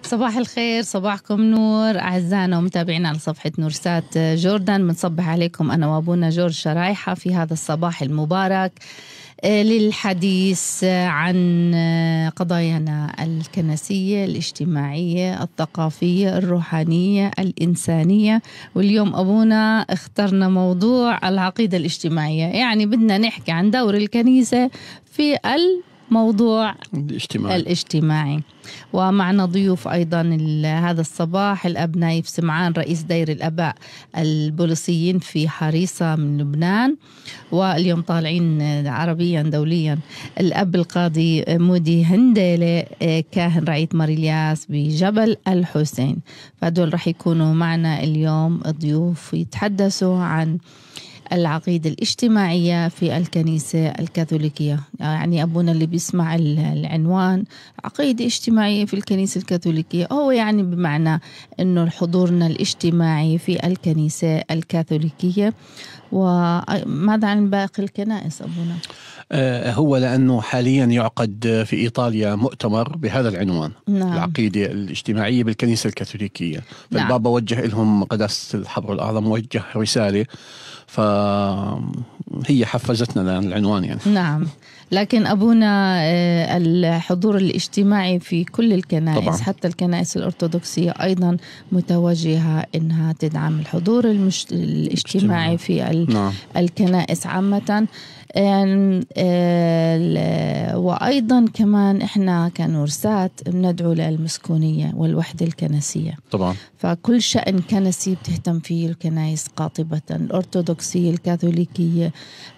صباح الخير، صباحكم نور أعزائنا ومتابعينا على صفحة نورسات جوردن. بنصبح عليكم أنا وأبونا جورج شرايحة في هذا الصباح المبارك للحديث عن قضايانا الكنسية، الاجتماعية، الثقافية، الروحانية، الإنسانية. واليوم أبونا اخترنا موضوع العقيدة الاجتماعية، يعني بدنا نحكي عن دور الكنيسة في الموضوع الاجتماعي. ومعنا ضيوف أيضا هذا الصباح: الأب نايف سمعان رئيس دير الآباء البوليسيين في حريصة من لبنان، واليوم طالعين عربيا دوليا الأب القاضي مودي هندلة كاهن رعية ماريلياس بجبل الحسين. فهدول رح يكونوا معنا اليوم ضيوف يتحدثوا عن العقيدة الاجتماعية في الكنيسة الكاثوليكية. يعني أبونا اللي بيسمع العنوان عقيدة اجتماعية في الكنيسة الكاثوليكية، هو يعني بمعنى أنه حضورنا الاجتماعي في الكنيسة الكاثوليكية. وماذا عن باقي الكنائس أبونا؟ هو لأنه حاليا يعقد في إيطاليا مؤتمر بهذا العنوان. نعم. العقيدة الاجتماعية بالكنيسة الكاثوليكية. فالبابا نعم. وجه لهم قداسة الحبر الأعظم، وجه رسالة، فهي حفزتنا للعنوان يعني. نعم. لكن أبونا الحضور الاجتماعي في كل الكنائس طبعا. حتى الكنائس الأرثوذكسية أيضا متوجهة إنها تدعم الحضور الاجتماعي في نعم. الكنائس عامة. وأيضا كمان إحنا كنورسات بندعو للمسكونية والوحدة الكنسية طبعا. فكل شأن كنسي بتهتم فيه الكنائس قاطبة، الأرثوذكسية، الكاثوليكية،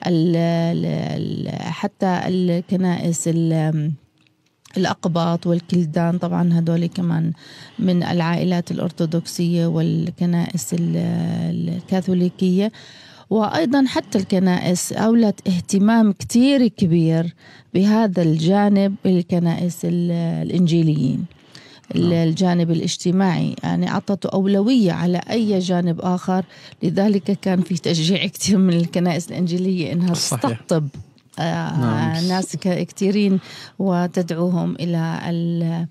حتى الكنائس الأقباط والكلدان، طبعا هدول كمان من العائلات الأرثوذكسية والكنائس الكاثوليكية. وأيضا حتى الكنائس أولت اهتمام كتير كبير بهذا الجانب، الكنائس الإنجيليين الجانب الاجتماعي، يعني أعطته أولوية على أي جانب آخر. لذلك كان في تشجيع كتير من الكنائس الإنجيلية إنها تستقطب ناس كتيرين وتدعوهم إلى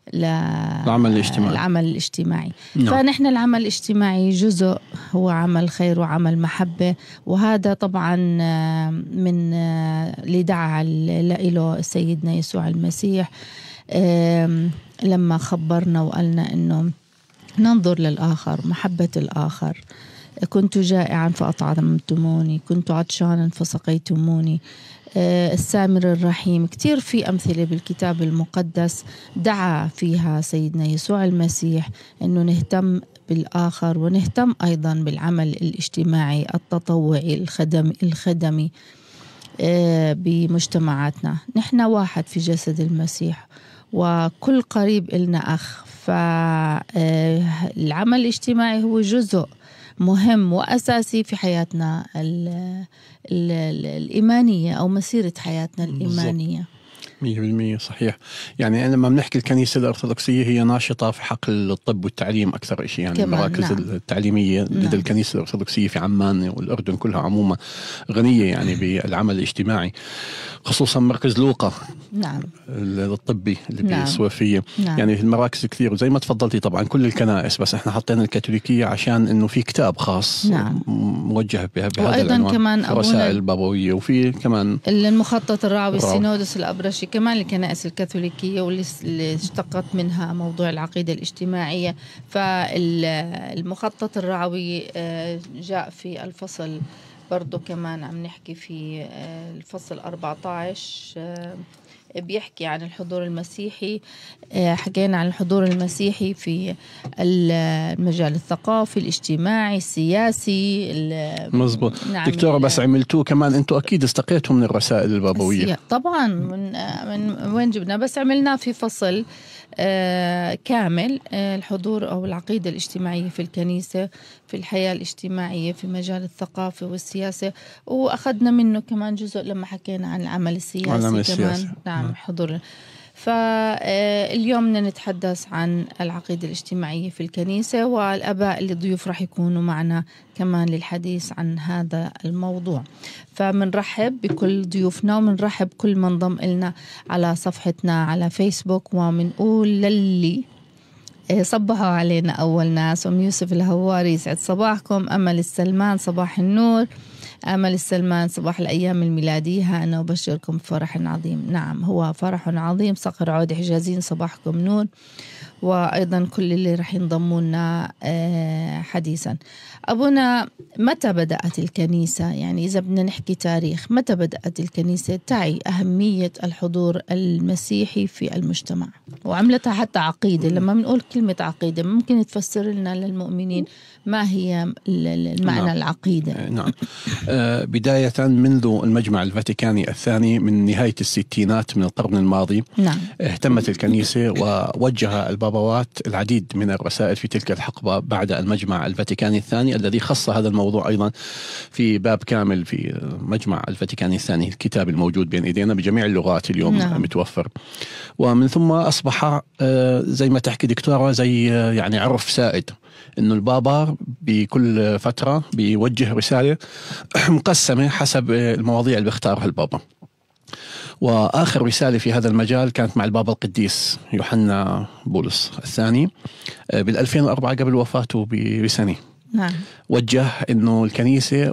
العمل الاجتماعي. فنحن العمل الاجتماعي جزء هو عمل خير وعمل محبة، وهذا طبعا من اللي دعا له سيدنا يسوع المسيح لما خبرنا وقالنا إنه ننظر للآخر، محبة الآخر. كنت جائعا فأطعمتموني، كنت عطشانا فسقيتموني، السامر الرحيم. كتير في أمثلة بالكتاب المقدس دعا فيها سيدنا يسوع المسيح أنه نهتم بالآخر، ونهتم أيضا بالعمل الاجتماعي التطوعي الخدمي بمجتمعاتنا. نحن واحد في جسد المسيح، وكل قريب إلنا أخ. فالعمل الاجتماعي هو جزء مهم وأساسي في حياتنا الإيمانية أو مسيرة حياتنا الإيمانية. 100% صحيح. يعني لما بنحكي الكنيسة الأرثوذكسية هي ناشطة في حقل الطب والتعليم أكثر شيء، يعني المراكز نعم. التعليمية لدى الكنيسة الأرثوذكسية في عمان والأردن كلها عموما غنية يعني بالعمل الاجتماعي، خصوصا مركز لوقا نعم. الطبي اللي نعم. بالسوافية نعم. يعني في المراكز كثير، وزي ما تفضلتي طبعا كل الكنائس، بس احنا حطينا الكاثوليكية عشان انه في كتاب خاص نعم. موجه بهذا العنوان، كمان رسائل البابوية، وفي كمان المخطط الرعوي السينودس الأبرشي، كمان الكنائس الكاثوليكية واللي اشتقت منها موضوع العقيدة الاجتماعية. فالمخطط الرعوي جاء في الفصل برضو، كمان عم نحكي في الفصل 14 بيحكي عن الحضور المسيحي. حكينا عن الحضور المسيحي في المجال الثقافي، الاجتماعي، السياسي. مزبوط. نعم. دكتورة، بس عملتوه كمان انتوا اكيد استقيتوا من الرسائل البابوية طبعا. من وين جبنا؟ بس عملناه في فصل كامل، الحضور أو العقيدة الاجتماعية في الكنيسة، في الحياة الاجتماعية في مجال الثقافة والسياسة. وأخذنا منه كمان جزء لما حكينا عن العمل السياسي كمان نعم حضور. فاليوم بدنا نتحدث عن العقيدة الاجتماعية في الكنيسة، والآباء اللي ضيوف رح يكونوا معنا كمان للحديث عن هذا الموضوع. فمنرحب بكل ضيوفنا، ومنرحب كل من ضم لنا على صفحتنا على فيسبوك، ومنقول للي صبحوا علينا أول ناس. أم يوسف الهواري يسعد صباحكم. أمل السلمان صباح النور. أمل السلمان صباح الأيام الميلادية، أنا أبشركم بفرح عظيم. نعم هو فرح عظيم. صقر عود حجازين صباحكم نور، وأيضا كل اللي رح ينضموا لنا حديثا. أبونا، متى بدأت الكنيسة؟ يعني إذا بدنا نحكي تاريخ، متى بدأت الكنيسة تعي أهمية الحضور المسيحي في المجتمع وعملتها حتى عقيدة؟ لما بنقول كلمة عقيدة ممكن تفسر لنا للمؤمنين ما هي المعنى؟ نعم. العقيدة. نعم. بداية منذ المجمع الفاتيكاني الثاني من نهاية الستينات من القرن الماضي. نعم. اهتمت الكنيسة ووجه البابوات العديد من الرسائل في تلك الحقبة بعد المجمع الفاتيكاني الثاني، الذي خص هذا الموضوع أيضا في باب كامل في مجمع الفاتيكاني الثاني، الكتاب الموجود بين إيدينا بجميع اللغات اليوم. نعم. متوفر. ومن ثم أصبح زي ما تحكي دكتورة زي يعني عرف سائد إنه البابا بكل فترة بيوجه رسالة مقسمة حسب المواضيع اللي بيختارها البابا. وآخر رسالة في هذا المجال كانت مع البابا القديس يوحنا بولس الثاني بال2004 قبل وفاته بسنة. نعم. وجه إنه الكنيسة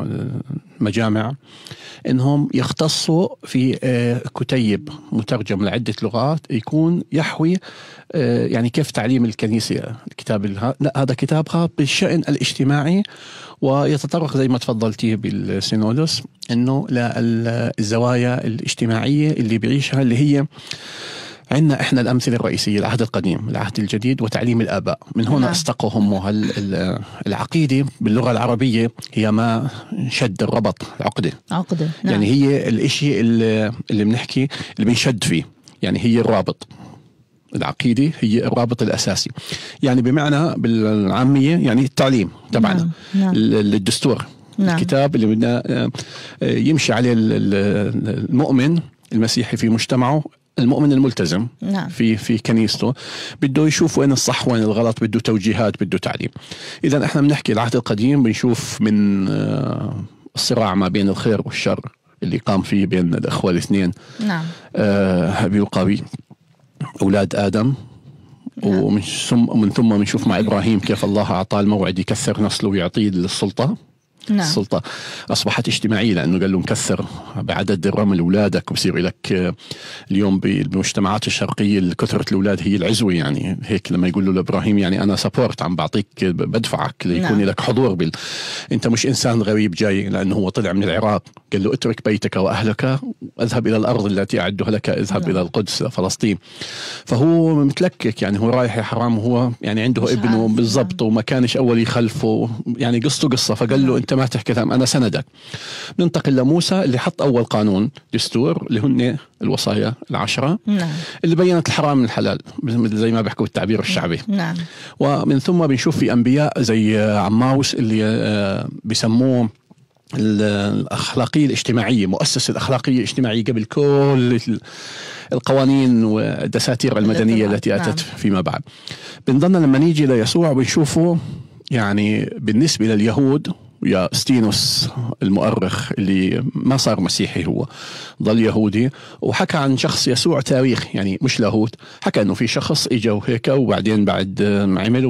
والمجامع إنهم يختصوا في كتيب مترجم لعدة لغات يكون يحوي يعني كيف تعليم الكنيسة. الكتاب لا، هذا كتاب خاص بالشأن الاجتماعي، ويتطرق زي ما تفضلتيه بالسينودوس إنه للزوايا الاجتماعية اللي بيعيشها، اللي هي عندنا إحنا الأمثلة الرئيسية: العهد القديم، العهد الجديد، وتعليم الآباء. من هنا استقوا هم العقيدة باللغة العربية هي ما شد الربط، عقدة. نعم. يعني هي الإشي اللي بنحكي اللي بنشد فيه، يعني هي الرابط. العقيدة هي الرابط الأساسي، يعني بمعنى بالعامية يعني التعليم تبعنا. نعم. الدستور. نعم. الكتاب اللي بدنا يمشي عليه المؤمن المسيحي في مجتمعه، المؤمن الملتزم. نعم. في كنيسته بده يشوف وين الصح وين الغلط، بده توجيهات، بده تعليم. إذا احنا بنحكي العهد القديم بنشوف من الصراع ما بين الخير والشر اللي قام فيه بين الأخوة الاثنين. نعم. هابيل وقابيل أولاد آدم. نعم. ومن ثم بنشوف مع إبراهيم كيف الله أعطاه الموعد يكثر نسله ويعطيه السلطة. نعم. السلطة أصبحت اجتماعية، لأنه قال له نكثر بعدد الرمل أولادك وبصير لك. اليوم بالمجتمعات الشرقية كثرة الأولاد هي العزوة، يعني هيك لما يقول له لإبراهيم يعني أنا سبورت، عم بعطيك بدفعك ليكون. نعم. لك حضور أنت مش إنسان غريب جاي، لأنه هو طلع من العراق، قال له اترك بيتك وأهلك اذهب إلى الأرض التي أعدها لك، اذهب. نعم. إلى القدس، فلسطين. فهو متلكك، يعني هو رايح يا حرام، وهو يعني عنده ابنه بالضبط. نعم. وما كانش أول يخلفه، يعني قصته قصة. فقال له أنت ما تحكي كلام، أنا سندك. ننتقل لموسى اللي حط أول قانون دستور اللي هن الوصايا 10. نعم. اللي بينت الحرام من الحلال زي ما بيحكوا التعبير الشعبي. نعم. ومن ثم بنشوف في أنبياء زي عماوس اللي بيسموه الأخلاقية الاجتماعية، مؤسس الأخلاقية الاجتماعية قبل كل القوانين والدساتير المدنية التي أتت. نعم. فيما بعد بنضلنا لما نيجي ليسوع بنشوفه يعني بالنسبة لليهود، ويا ستينوس المؤرخ اللي ما صار مسيحي، هو ظل يهودي، وحكى عن شخص يسوع تاريخ، يعني مش لاهوت. حكى انه في شخص اجا وهيك، وبعدين بعد ما عمل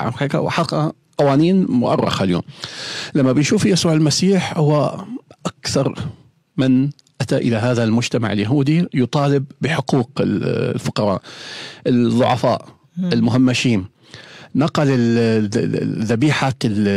وحكى قوانين مؤرخة. اليوم لما بنشوف يسوع المسيح هو أكثر من أتى إلى هذا المجتمع اليهودي يطالب بحقوق الفقراء، الضعفاء، المهمشين. نقل الذبيحة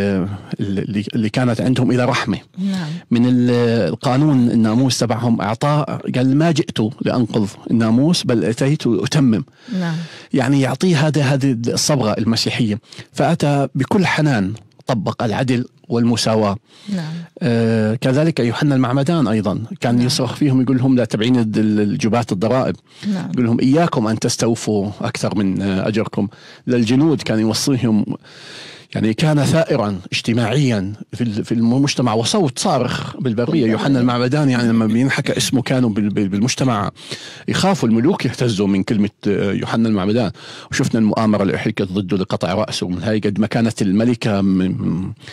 اللي كانت عندهم إلى رحمة. نعم. من القانون الناموس تبعهم أعطاه، قال ما جئت لأنقض الناموس بل أتيت أتمم. نعم. يعني يعطيه هذه الصبغة المسيحية. فأتى بكل حنان، طبق العدل والمساواة. نعم. كذلك يوحنا المعمدان أيضا كان. نعم. يصرخ فيهم يقول لهم لا تبعين الجبات الضرائب. نعم. يقول لهم إياكم أن تستوفوا أكثر من أجركم. للجنود كان يوصيهم، يعني كان ثائرا اجتماعيا في المجتمع، وصوت صارخ بالبرية. يوحنا المعمدان يعني لما بينحكى اسمه كانوا بالمجتمع يخافوا، الملوك يهتزوا من كلمة يوحنا المعمدان. وشفنا المؤامرة اللي حركت ضده لقطع رأسه، من هاي قد ما كانت الملكة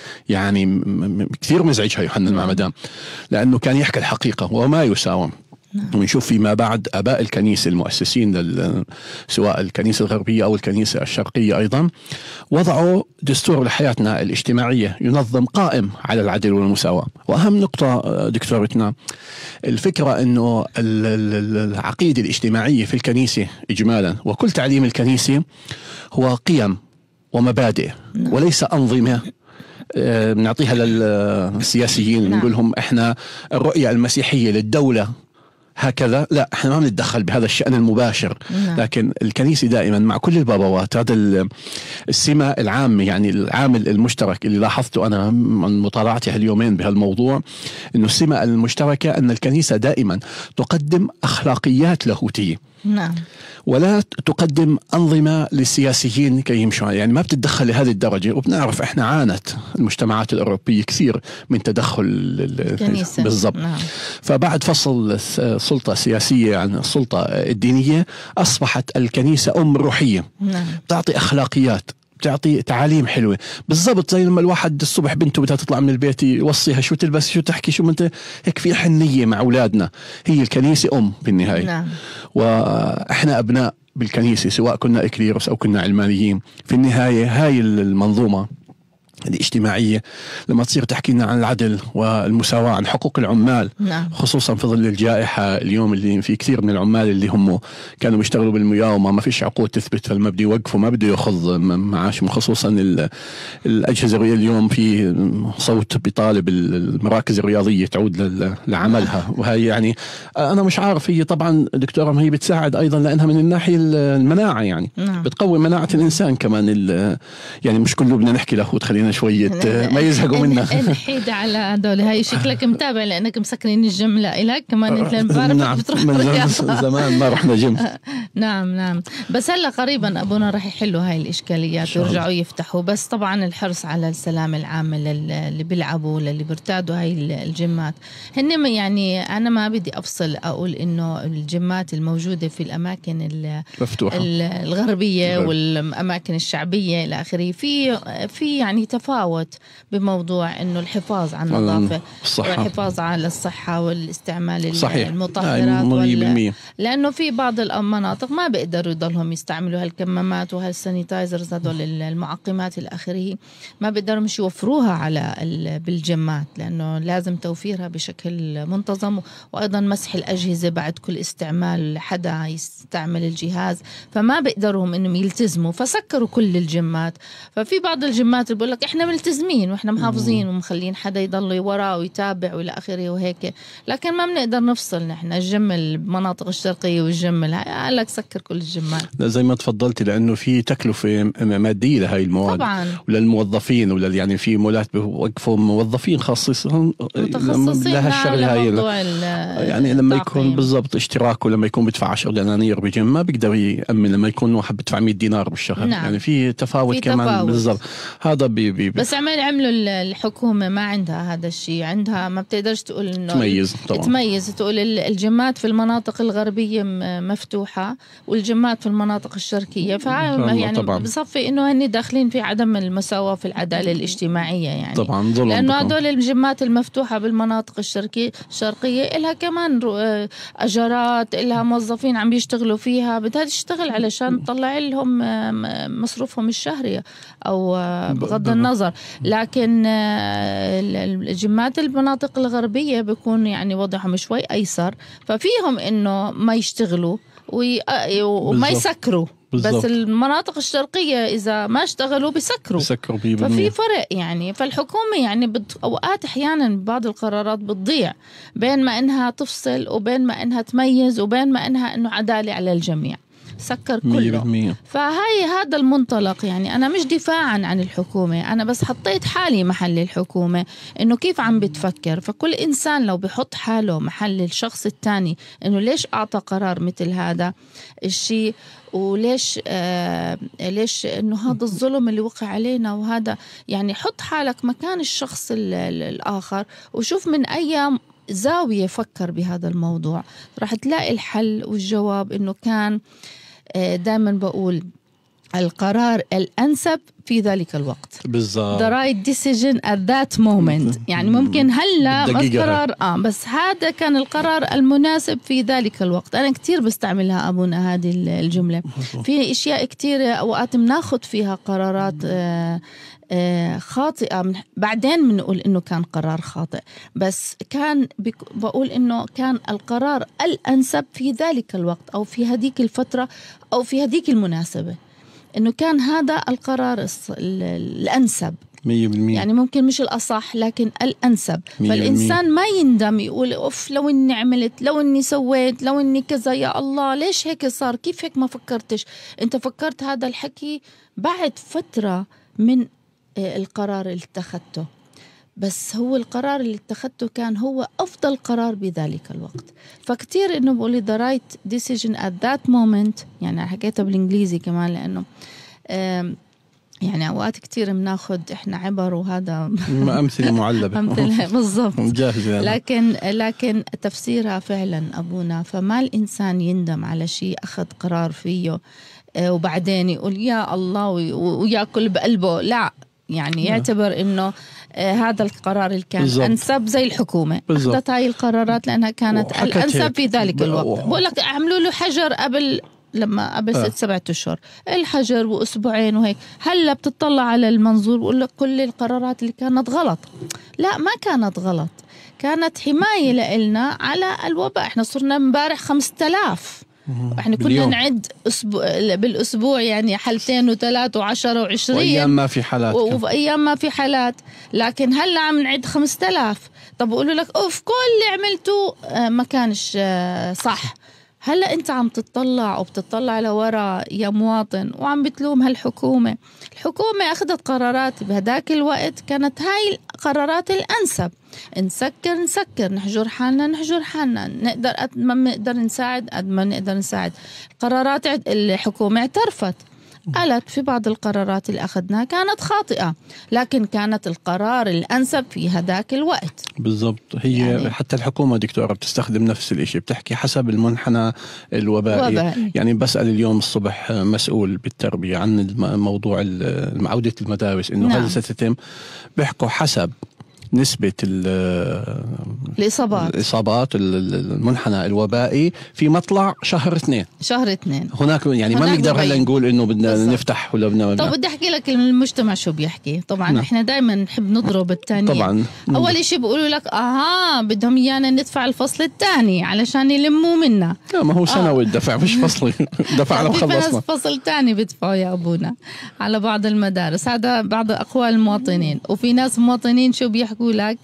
يعني كثير مزعجها يوحنا المعمدان، لأنه كان يحكي الحقيقة وما يساوم. ونشوف فيما بعد آباء الكنيسة المؤسسين سواء الكنيسة الغربية أو الكنيسة الشرقية أيضا وضعوا دستور لحياتنا الاجتماعية ينظم قائم على العدل والمساواة. وأهم نقطة دكتورتنا الفكرة أنه العقيدة الاجتماعية في الكنيسة إجمالا وكل تعليم الكنيسة هو قيم ومبادئ وليس أنظمة بنعطيها للسياسيين نقول لهم إحنا الرؤية المسيحية للدولة هكذا، لا احنا ما بنتدخل بهذا الشأن المباشر. لكن الكنيسة دائما مع كل البابوات هذا السمة العامة، يعني العامل المشترك اللي لاحظته أنا من مطالعتي هاليومين بهالموضوع، إنه السمة المشتركة أن الكنيسة دائما تقدم أخلاقيات لاهوتية ولا تقدم أنظمة للسياسيين كي يمشوا، يعني ما بتتدخل لهذه الدرجة. وبنعرف إحنا عانت المجتمعات الأوروبية كثير من تدخل الكنيسة بالضبط. فبعد فصل السلطة السياسية عن السلطة الدينية أصبحت الكنيسة أم روحية تعطي أخلاقيات، بتعطي تعاليم حلوة بالضبط زي لما الواحد الصبح بنته بدها تطلع من البيت يوصيها شو تلبس شو تحكي شو انت هيك، في حنية مع أولادنا. هي الكنيسة بالنهاية وإحنا أبناء بالكنيسة سواء كنا إكليروس أو كنا علمانيين. في النهاية هاي المنظومة الاجتماعية لما تصير تحكي لنا عن العدل والمساواة، عن حقوق العمال خصوصا في ظل الجائحة اليوم اللي في كثير من العمال اللي هم كانوا بيشتغلوا بالمياه ما فيش عقود تثبت، فما بده يوقفوا ما بده ياخذ معاش. خصوصا الأجهزة الرياضية اليوم في صوت بيطالب المراكز الرياضية تعود لعملها. وهي يعني أنا مش عارف، هي طبعا دكتورة ما هي بتساعد أيضا لأنها من الناحية المناعة يعني بتقوي مناعة الإنسان كمان. يعني مش كله بدنا نحكي له خلينا شوية ما يزهقوا منا. الحيد على هدول هاي شكلك متابع لأنك مسكرين الجيم لإلك كمان أنت بعرف نعم بتروح من زمان ما رحنا جيم. نعم بس هلا قريبا أبونا راح يحلوا هاي الإشكاليات ويرجعوا يفتحوا، بس طبعا الحرص على السلام العام اللي بيلعبوا اللي بيرتادوا هاي الجيمات. هن يعني أنا ما بدي أفصل أقول إنه الجيمات الموجودة في الأماكن مفتوحة الغربية والأماكن الشعبية إلى آخره في يعني تفاوت بموضوع إنه الحفاظ على النظافة والحفاظ على الصحة والاستعمال المطهرات لأنه في بعض المناطق ما بيقدروا يضلهم يستعملوا هالكمامات وهالسانيتايزرز هذول المعقمات الآخره، ما بيقدروا مش يوفروها على بالجمات لأنه لازم توفيرها بشكل منتظم، وأيضا مسح الأجهزة بعد كل استعمال حدا يستعمل الجهاز، فما بيقدروا إنهم يلتزموا فسكروا كل الجمات. ففي بعض الجمات بقول لك إحنا ملتزمين وإحنا محافظين ومخلين حدا يضل وراه ويتابع وإلى آخره وهيك، لكن ما بنقدر نفصل نحن الجم المناطق الشرقية والجم قال لك سكر كل الجمات. زي ما تفضلتي لأنه في تكلفة مادية لهاي المواد طبعا وللموظفين يعني في مولات بوقفوا موظفين خاصين لها الشغلة هاي يعني لما يكون بالضبط اشتراكه لما يكون بدفع 10 دنانير بجم ما بيقدر يأمن لما يكون واحد بدفع 100 دينار بالشهر. يعني في تفاوت كمان بالضبط. هذا بس عملوا الحكومة ما عندها هذا الشيء، عندها ما بتقدرش تقول إنه تميز تقول الجمات في المناطق الغربية مفتوحة والجمات في المناطق الشرقية، يعني بصفي إنه هني داخلين في عدم المساواة في العدالة الاجتماعية يعني طبعا ظلم، لأنه هذول الجمات المفتوحة بالمناطق الشرقية إلها كمان أجارات، إلها موظفين عم بيشتغلوا فيها، بدها تشتغل علشان تطلع لهم مصروفهم الشهري أو بغض النظر. لكن الجمات المناطق الغربية بيكون يعني وضعهم شوي أيسر، ففيهم إنه ما يشتغلوا وما يسكروا. بس المناطق الشرقية إذا ما اشتغلوا بيسكروا ففي فرق يعني. فالحكومة يعني أوقات أحيانا بعض القرارات بتضيع بين ما إنها تفصل وبين ما إنها تميز وبين ما إنها إنه عدالة على الجميع، سكر كله. هذا المنطلق يعني أنا مش دفاعا عن الحكومة، أنا بس حطيت حالي محل الحكومة إنه كيف عم بتفكر. فكل إنسان لو بيحط حاله محل الشخص التاني إنه ليش أعطى قرار مثل هذا الشيء وليش ليش إنه هذا الظلم اللي وقع علينا، وهذا يعني حط حالك مكان الشخص الآخر وشوف من أي زاوية فكر بهذا الموضوع، راح تلاقي الحل والجواب. إنه كان دائما بقول القرار الأنسب في ذلك الوقت. بالضبط. the right decision at that moment. يعني ممكن هلا القرار بس هذا كان القرار المناسب في ذلك الوقت. أنا كتير بستعملها أبونا هذه الجملة. في أشياء كتير أوقات بناخد فيها قرارات خاطئة، بعدين بنقول إنه كان قرار خاطئ، بس كان بقول إنه كان القرار الأنسب في ذلك الوقت أو في هذيك الفترة أو في هذيك المناسبة، إنه كان هذا القرار الأنسب 100%. يعني ممكن مش الأصح لكن الأنسب. 100%. فالإنسان ما يندم يقول أوف لو إني عملت، لو إني سويت، لو إني كذا، يا الله ليش هيك صار، كيف هيك ما فكرتش. أنت فكرت هذا الحكي بعد فترة من القرار اللي اتخذته، بس هو القرار اللي اتخذته كان هو أفضل قرار بذلك الوقت. فكتير إنه بقولي the right decision at that moment، يعني حكيتها بالإنجليزي كمان لأنه يعني أوقات كتير بناخد إحنا عبر وهذا أمثلة معلبة أمثلة بالضبط جاهزة يعني. لكن تفسيرها فعلا أبونا، فما الإنسان يندم على شيء أخذ قرار فيه وبعدين يقول يا الله ويأكل بقلبه، لا يعني يعتبر إنه هذا القرار اللي كان بالزبط. أنسب زي الحكومة بالزبط. أخذت هاي القرارات لأنها كانت الأنسب في ذلك الوقت. بقول لك عملوا له حجر قبل 6-7 أشهر الحجر وأسبوعين وهيك. هلا بتطلع على المنظور بقول لك كل القرارات اللي كانت غلط. لا ما كانت غلط، كانت حماية لإلنا على الوباء. احنا صرنا مبارح 5000، احنا كنا نعد بالأسبوع يعني 2 و3 و10 و20 وأيام ما في حالات وأيام ما في حالات، لكن هلا عم نعد 5000. طب بقولوا لك أوف كل اللي عملته ما كانش صح. هلا انت عم تطلع وبتطلع لورا يا مواطن وعم بتلوم هالحكومة. الحكومة اخذت قرارات بهداك الوقت كانت هاي القرارات الأنسب. نسكر نحجر حالنا نقدر قد ما نقدر نساعد قد ما نقدر نساعد. قرارات الحكومة اعترفت، قالت في بعض القرارات اللي أخذناها كانت خاطئة، لكن كانت القرار الأنسب في هداك الوقت. بالضبط. هي يعني حتى الحكومة دكتورة بتستخدم نفس الشيء، بتحكي حسب المنحنى الوبائي. يعني بسأل اليوم الصبح مسؤول بالتربية عن موضوع عودة المدارس إنه هل ستتم، بيحكوا حسب نسبة الإصابات المنحنى الوبائي في مطلع شهر 2 هناك يعني ما نقدر هلا نقول إنه بدنا نفتح ولا بدنا. طب بدي أحكي لك المجتمع شو بيحكي. طبعا إحنا دائما نحب نضرب الثانية. طبعا أول شيء بيقولوا لك بدهم إيانا ندفع الفصل الثاني علشان يلموا منا. لا ما هو سنوي الدفع مش فصلي دفع على خلصنا. فصل ثاني بدفعوا يا أبونا على بعض المدارس. هذا بعض أقوال المواطنين. وفي ناس مواطنين شو بيحكوا لك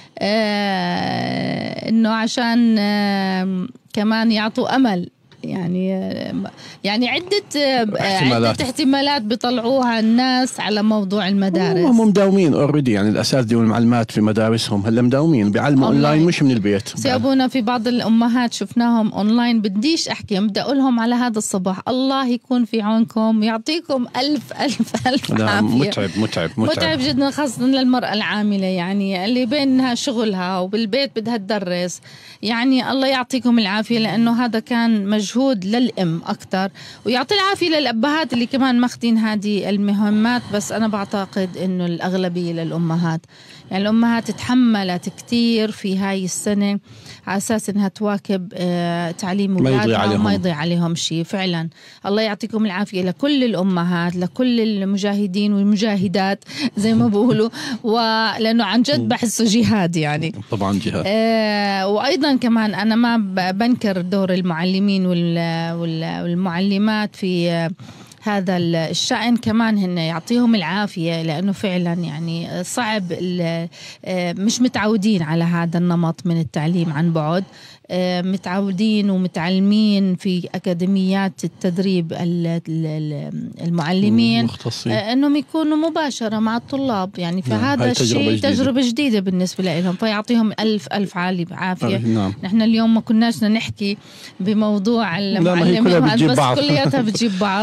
إنه عشان كمان يعطوا أمل، يعني عدة احتمالات بيطلعوها الناس على موضوع المدارس. هم مداومين اوريدي، يعني الأساتذة والمعلمات في مدارسهم هلا مداومين بيعلموا أونلاين مش من البيت. سيابونا في بعض الأمهات شفناهم أونلاين. بديش أحكي بدي أقولهم على هذا الصباح الله يكون في عونكم، يعطيكم ألف عافية. متعب جدا، خاصة للمرأة العاملة يعني اللي بينها شغلها وبالبيت بدها تدرس. يعني الله يعطيكم العافية، لأنه هذا كان مجهود للأم أكتر، ويعطي العافية للأبهات اللي كمان ماخدين هذه المهمات. بس أنا بعتقد إنه الأغلبية للأمهات، يعني الأمهات تحملت كتير في هاي السنة على أساس إنها تواكب تعليم أولادها ما يضيع عليهم شيء. فعلا الله يعطيكم العافية لكل الأمهات، لكل المجاهدين والمجاهدات زي ما بقولوا، ولأنه عن جد بحسه جهاد يعني. طبعا جهاد. وأيضا كمان أنا ما بنكر دور المعلمين والمعلمات في هذا الشأن، كمان هن يعطيهم العافية، لأنه فعلا يعني صعب، مش متعودين على هذا النمط من التعليم عن بعد. متعودين ومتعلمين في أكاديميات التدريب المعلمين أنهم يكونوا مباشرة مع الطلاب، يعني فهذا الشيء تجربة جديدة بالنسبة لهم. فيعطيهم ألف عافية. نحن اليوم ما كناش نحكي بموضوع المعلمين بس كلياتها بتجيب بعض.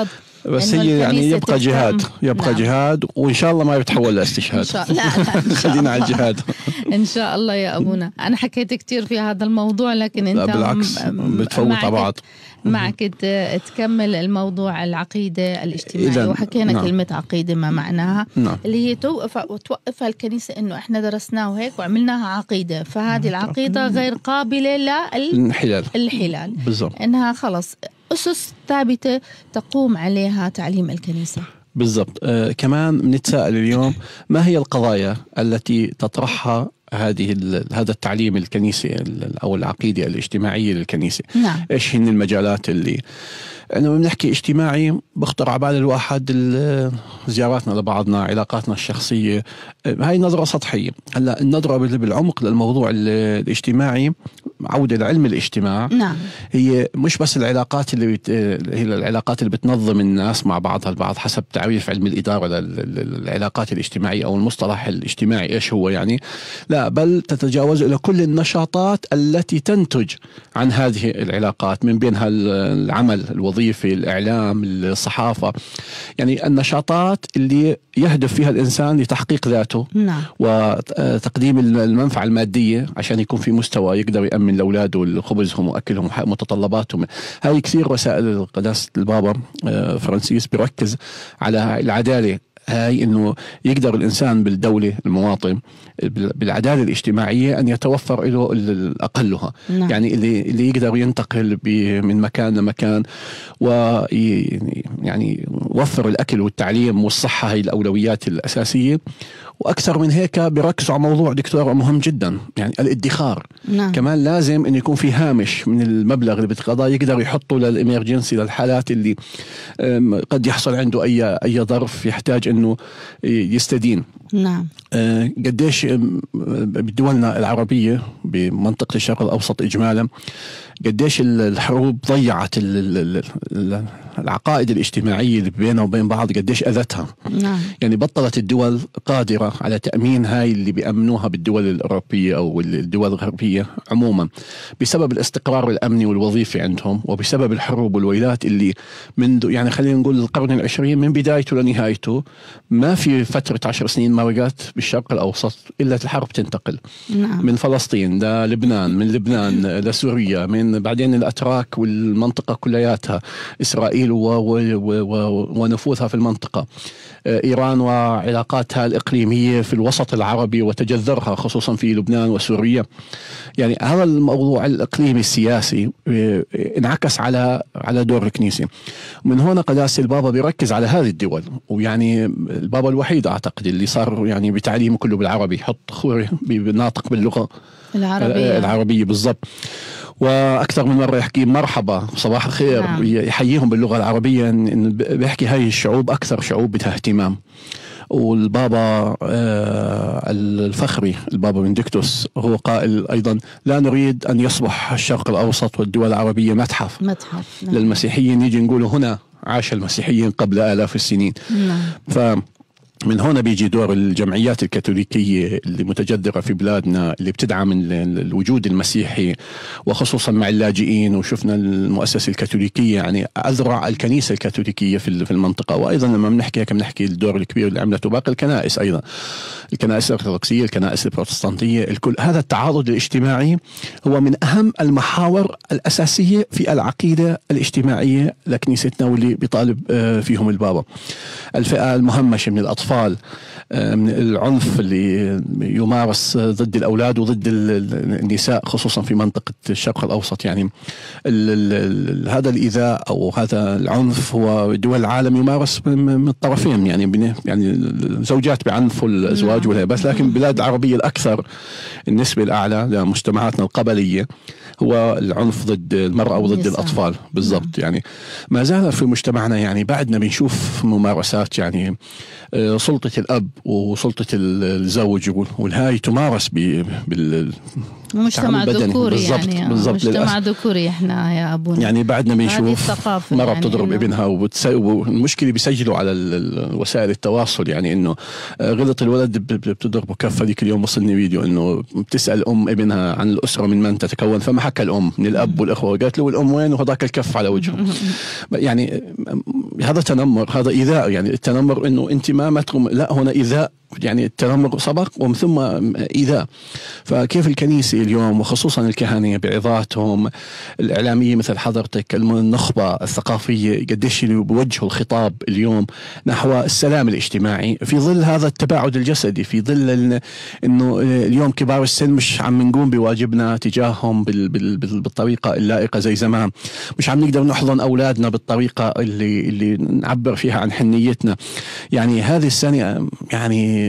بس هي يعني يبقى جهاد، يبقى جهاد، وإن شاء الله ما يتحول لاستشهاد. إن شاء الله. لا خلينا على الجهاد إن شاء الله يا أبونا. أنا حكيت كتير في هذا الموضوع، لكن أنت بالعكس بتفوت على بعض. معك تكمل الموضوع العقيدة الاجتماعية، وحكينا نعم. كلمة عقيدة ما معناها، نعم. اللي هي توقفها الكنيسة إنه إحنا درسناه هيك وعملناها عقيدة، فهذه العقيدة غير قابلة للحلال بالضبط، إنها خلص أسس ثابتة تقوم عليها تعليم الكنيسة. بالضبط. كمان نتساءل اليوم ما هي القضايا التي تطرحها هذا التعليم الكنيسي أو العقيدة الاجتماعية للكنيسة. نعم. إيش هن المجالات اللي أنا بنحكي اجتماعي بخطر على بال الواحد زياراتنا لبعضنا، علاقاتنا الشخصية، هاي نظرة سطحية. هلا النظرة بالعمق للموضوع الاجتماعي، عودة لعلم الاجتماع. نعم. هي مش بس العلاقات هي العلاقات اللي بتنظم الناس مع بعضها البعض حسب تعريف علم الإدارة للعلاقات الاجتماعية أو المصطلح الاجتماعي إيش هو يعني، لا بل تتجاوز إلى كل النشاطات التي تنتج عن هذه العلاقات، من بينها العمل الوظيفي، الإعلام، الصحافة، يعني النشاطات اللي يهدف فيها الإنسان لتحقيق ذاته. نعم. وتقديم المنفعة المادية عشان يكون في مستوى يقدر يأمن لأولاده خبزهم وأكلهم ومتطلباتهم. هاي كثير وسائل قداسة البابا فرانسيس بيركز على العدالة، هاي إنه يقدر الإنسان بالدولة المواطن بالعدالة الاجتماعية أن يتوفر له الأقلها. نعم. يعني اللي يقدر ينتقل من مكان لمكان، ويعني وفر الأكل والتعليم والصحة، هي الأولويات الأساسية. وأكثر من هيك بيركزوا على موضوع دكتور مهم جدا، يعني الادخار. نعم. كمان لازم أن يكون في هامش من المبلغ اللي بتقضاه يقدر يحطه للإميرجنسي، للحالات اللي قد يحصل عنده أي ظرف يحتاج أنه يستدين. نعم. قديش بدولنا العربية بمنطقة الشرق الأوسط إجمالا قديش الحروب ضيعت العقائد الاجتماعية اللي بيننا وبين بعض، قديش أذتها. نعم. يعني بطلت الدول قادرة على تأمين هاي اللي بيأمنوها بالدول الأوروبية أو الدول الغربية عموما، بسبب الاستقرار الأمني والوظيفي عندهم، وبسبب الحروب والويلات اللي منذ يعني خلينا نقول القرن العشرين من بدايته لنهايته ما في فترة 10 سنين ما وقعت بالشرق الأوسط إلا الحرب تنتقل. نعم. من فلسطين للبنان، من لبنان لسوريا، من بعدين الأتراك والمنطقة كلياتها، إسرائيل ونفوذها في المنطقة، إيران وعلاقاتها الإقليمية في الوسط العربي وتجذرها خصوصا في لبنان وسوريا. يعني هذا الموضوع الإقليمي السياسي انعكس على دور الكنيسة. من هنا قداسة البابا بيركز على هذه الدول، ويعني البابا الوحيد أعتقد اللي صار يعني بتعليمه كله بالعربي، يحط خوري بناطق باللغة العربية بالضبط. وأكثر من مرة يحكي مرحبا صباح الخير. نعم. يحييهم باللغة العربية، إن بيحكي هاي الشعوب أكثر شعوب بدها اهتمام. والبابا الفخري البابا بنديكتوس هو قائل أيضا: لا نريد أن يصبح الشرق الأوسط والدول العربية متحف. نعم. للمسيحيين، نيجي نقول هنا عاش المسيحيين قبل آلاف السنين. نعم. من هنا بيجي دور الجمعيات الكاثوليكية اللي متجذرة في بلادنا، اللي بتدعم الوجود المسيحي وخصوصا مع اللاجئين. وشفنا المؤسسة الكاثوليكية يعني أذرع الكنيسة الكاثوليكية في المنطقة. وأيضا لما بنحكي الدور الكبير اللي عملته باقي الكنائس، أيضا الكنائس الأرثوذكسية، الكنائس البروتستانتية، الكل. هذا التعاضد الاجتماعي هو من أهم المحاور الأساسية في العقيدة الاجتماعية لكنيستنا، واللي بيطالب فيهم البابا. الفئة المهمشة من الأطفال، من العنف اللي يمارس ضد الأولاد وضد النساء خصوصا في منطقة الشرق الأوسط. يعني هذا الإيذاء أو هذا العنف هو دول العالم يمارس من الطرفين، يعني زوجات بعنفوا الأزواج ولا بس، لكن بلاد العربية الأكثر النسبة الأعلى لمجتمعاتنا القبلية هو العنف ضد المرأة وضد الأطفال بالضبط. يعني ما زال في مجتمعنا يعني بعدنا بنشوف ممارسات، يعني سلطة الأب وسلطة الزوج والهاي تمارس مجتمع ذكوري يعني بالضبط مجتمع ذكوري احنا يا ابونا، يعني بعدنا بنشوف مرة يعني بتضرب ابنها والمشكلة بيسجلوا على وسائل التواصل، يعني انه غلط الولد بتضربه كف. هذيك اليوم وصلني فيديو انه بتسأل ام ابنها عن الأسرة من تتكون، فما حكى الام من الاب والاخوة، قالت له الام وين، وهذاك الكف على وجهه. يعني هذا تنمر، هذا إيذاء. يعني التنمر انه انت ما تقوم، لا هنا إيذاء، يعني التنمر سبق ومن ثم إيذاء. فكيف الكنيسة اليوم وخصوصا الكهنة بعظاتهم الإعلامية مثل حضرتك، النخبة الثقافية، قديش اللي بوجهوا الخطاب اليوم نحو السلام الاجتماعي في ظل هذا التباعد الجسدي، في ظل إنه اليوم كبار السن مش عم نقوم بواجبنا تجاههم بالطريقة اللائقة زي زمان، مش عم نقدر نحضن أولادنا بالطريقة اللي نعبر فيها عن حنيتنا. يعني هذه السنة يعني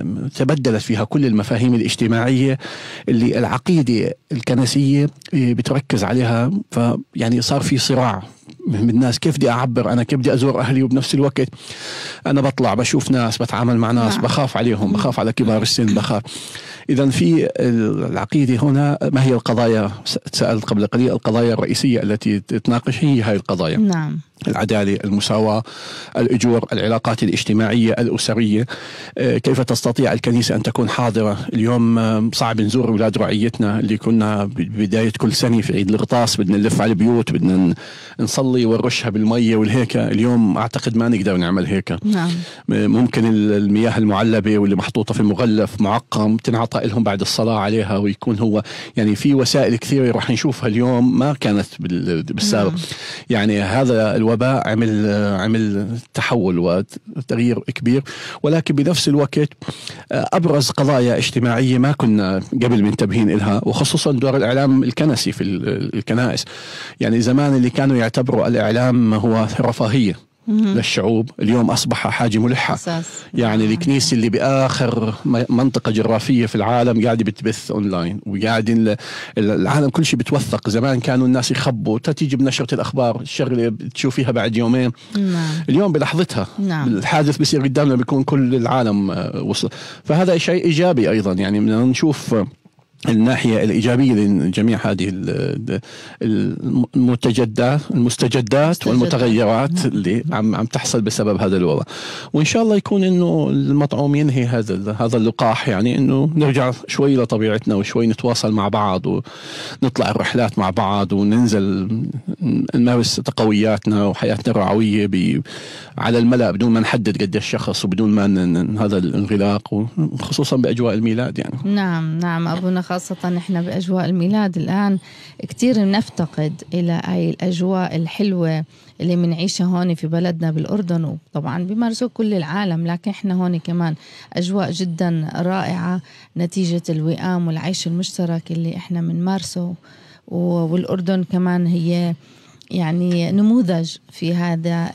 تبدلت فيها كل المفاهيم الاجتماعية اللي العقيدة الكنسية بتركز عليها. فيعني صار في صراع من الناس، كيف بدي أعبر أنا، كيف بدي أزور أهلي وبنفس الوقت أنا بطلع بشوف ناس، بتعامل مع ناس، بخاف عليهم، بخاف على كبار السن، بخاف. إذن في العقيدة هنا ما هي القضايا؟ سألت قبل قليل، القضايا الرئيسية التي تتناقش هي هاي القضايا. نعم. العدالة، المساواة، الأجور، العلاقات الاجتماعية الأسرية. كيف تستطيع الكنيسة أن تكون حاضرة اليوم؟ صعب نزور أولاد رعيتنا اللي كنا بداية كل سنة في عيد الغطاس بدنا نلف على البيوت، بدنا نصلي ونرشها بالمية والهيكة. اليوم أعتقد ما نقدر نعمل هيك. نعم. ممكن المياه المعلبة واللي محطوطة في مغلف معقم تنعطى لهم بعد الصلاة عليها، ويكون هو يعني في وسائل كثيرة راح نشوفها اليوم ما كانت بالسابق. يعني هذا الوباء عمل تحول وتغيير كبير، ولكن بنفس الوقت أبرز قضايا اجتماعية ما كنا قبل منتبهين إلها، وخصوصا دور الإعلام الكنسي في الكنائس. يعني زمان اللي كانوا يعتبروا الإعلام هو رفاهية للشعوب، اليوم أصبح حاجة ملحة. يعني الكنيسة اللي بآخر منطقة جغرافية في العالم قاعدة بتبث أونلاين، وقاعدين العالم كل شيء بتوثق. زمان كانوا الناس يخبوا، تيجي بنشرة الأخبار الشغلة بتشوفيها بعد يومين. اليوم بلحظتها الحادث بيصير قدامنا، بيكون كل العالم وصل. فهذا شيء إيجابي أيضا. يعني بدنا نشوف الناحية الإيجابية لجميع هذه المستجدات والمتغيرات اللي عم تحصل بسبب هذا الوضع. وإن شاء الله يكون إنه المطعوم ينهي هذا اللقاح، يعني إنه نرجع شوي لطبيعتنا وشوي نتواصل مع بعض ونطلع الرحلات مع بعض وننزل نمارس تقوياتنا وحياتنا الرعوية على الملأ بدون ما نحدد قد الشخص وبدون ما هذا الانغلاق، وخصوصا بأجواء الميلاد. يعني نعم أبونا، خاصة إحنا بأجواء الميلاد الآن كتير نفتقد إلى هاي الأجواء الحلوة اللي منعيشها هون في بلدنا بالأردن، وطبعا بيمارسوا كل العالم، لكن إحنا هون كمان أجواء جدا رائعة نتيجة الوئام والعيش المشترك اللي إحنا منمارسه. والأردن كمان هي يعني نموذج في هذا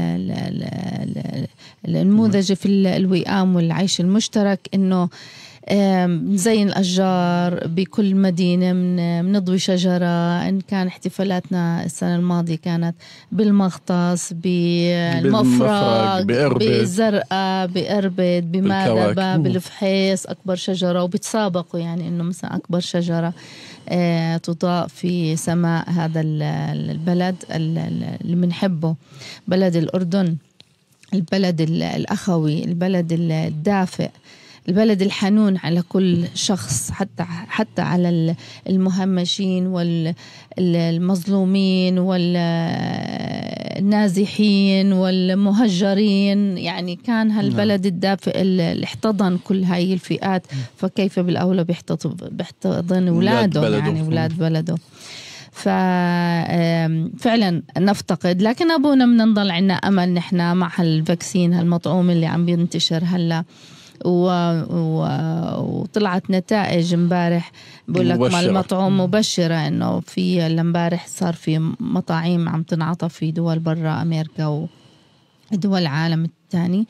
النموذج في الوئام والعيش المشترك، إنه نزين الأشجار بكل مدينة، منضوي شجرة. إن كان احتفالاتنا السنة الماضية كانت بالمغطس، بالمفرق، بالزرقاء، بأربد، بمادبة، بالفحيص أكبر شجرة، وبتسابقوا يعني إنه مثلا أكبر شجرة تضاء في سماء هذا البلد اللي بنحبه، بلد الأردن، البلد الأخوي، البلد الدافئ، البلد الحنون على كل شخص، حتى على المهمشين والمظلومين والنازحين والمهجرين. يعني كان هالبلد الدافئ اللي احتضن كل هاي الفئات، فكيف بالأولى بيحتضن أولاده، يعني أولاد بلده. ففعلا نفتقد، لكن أبونا بدنا نضل عنا أمل. نحنا مع هالفاكسين هالمطعوم اللي عم بينتشر هلا، وطلعت نتائج امبارح بقول لك مع المطعوم مبشرة انه في امبارح صار في مطاعيم عم تنعطى في دول برا امريكا ودول العالم الثاني.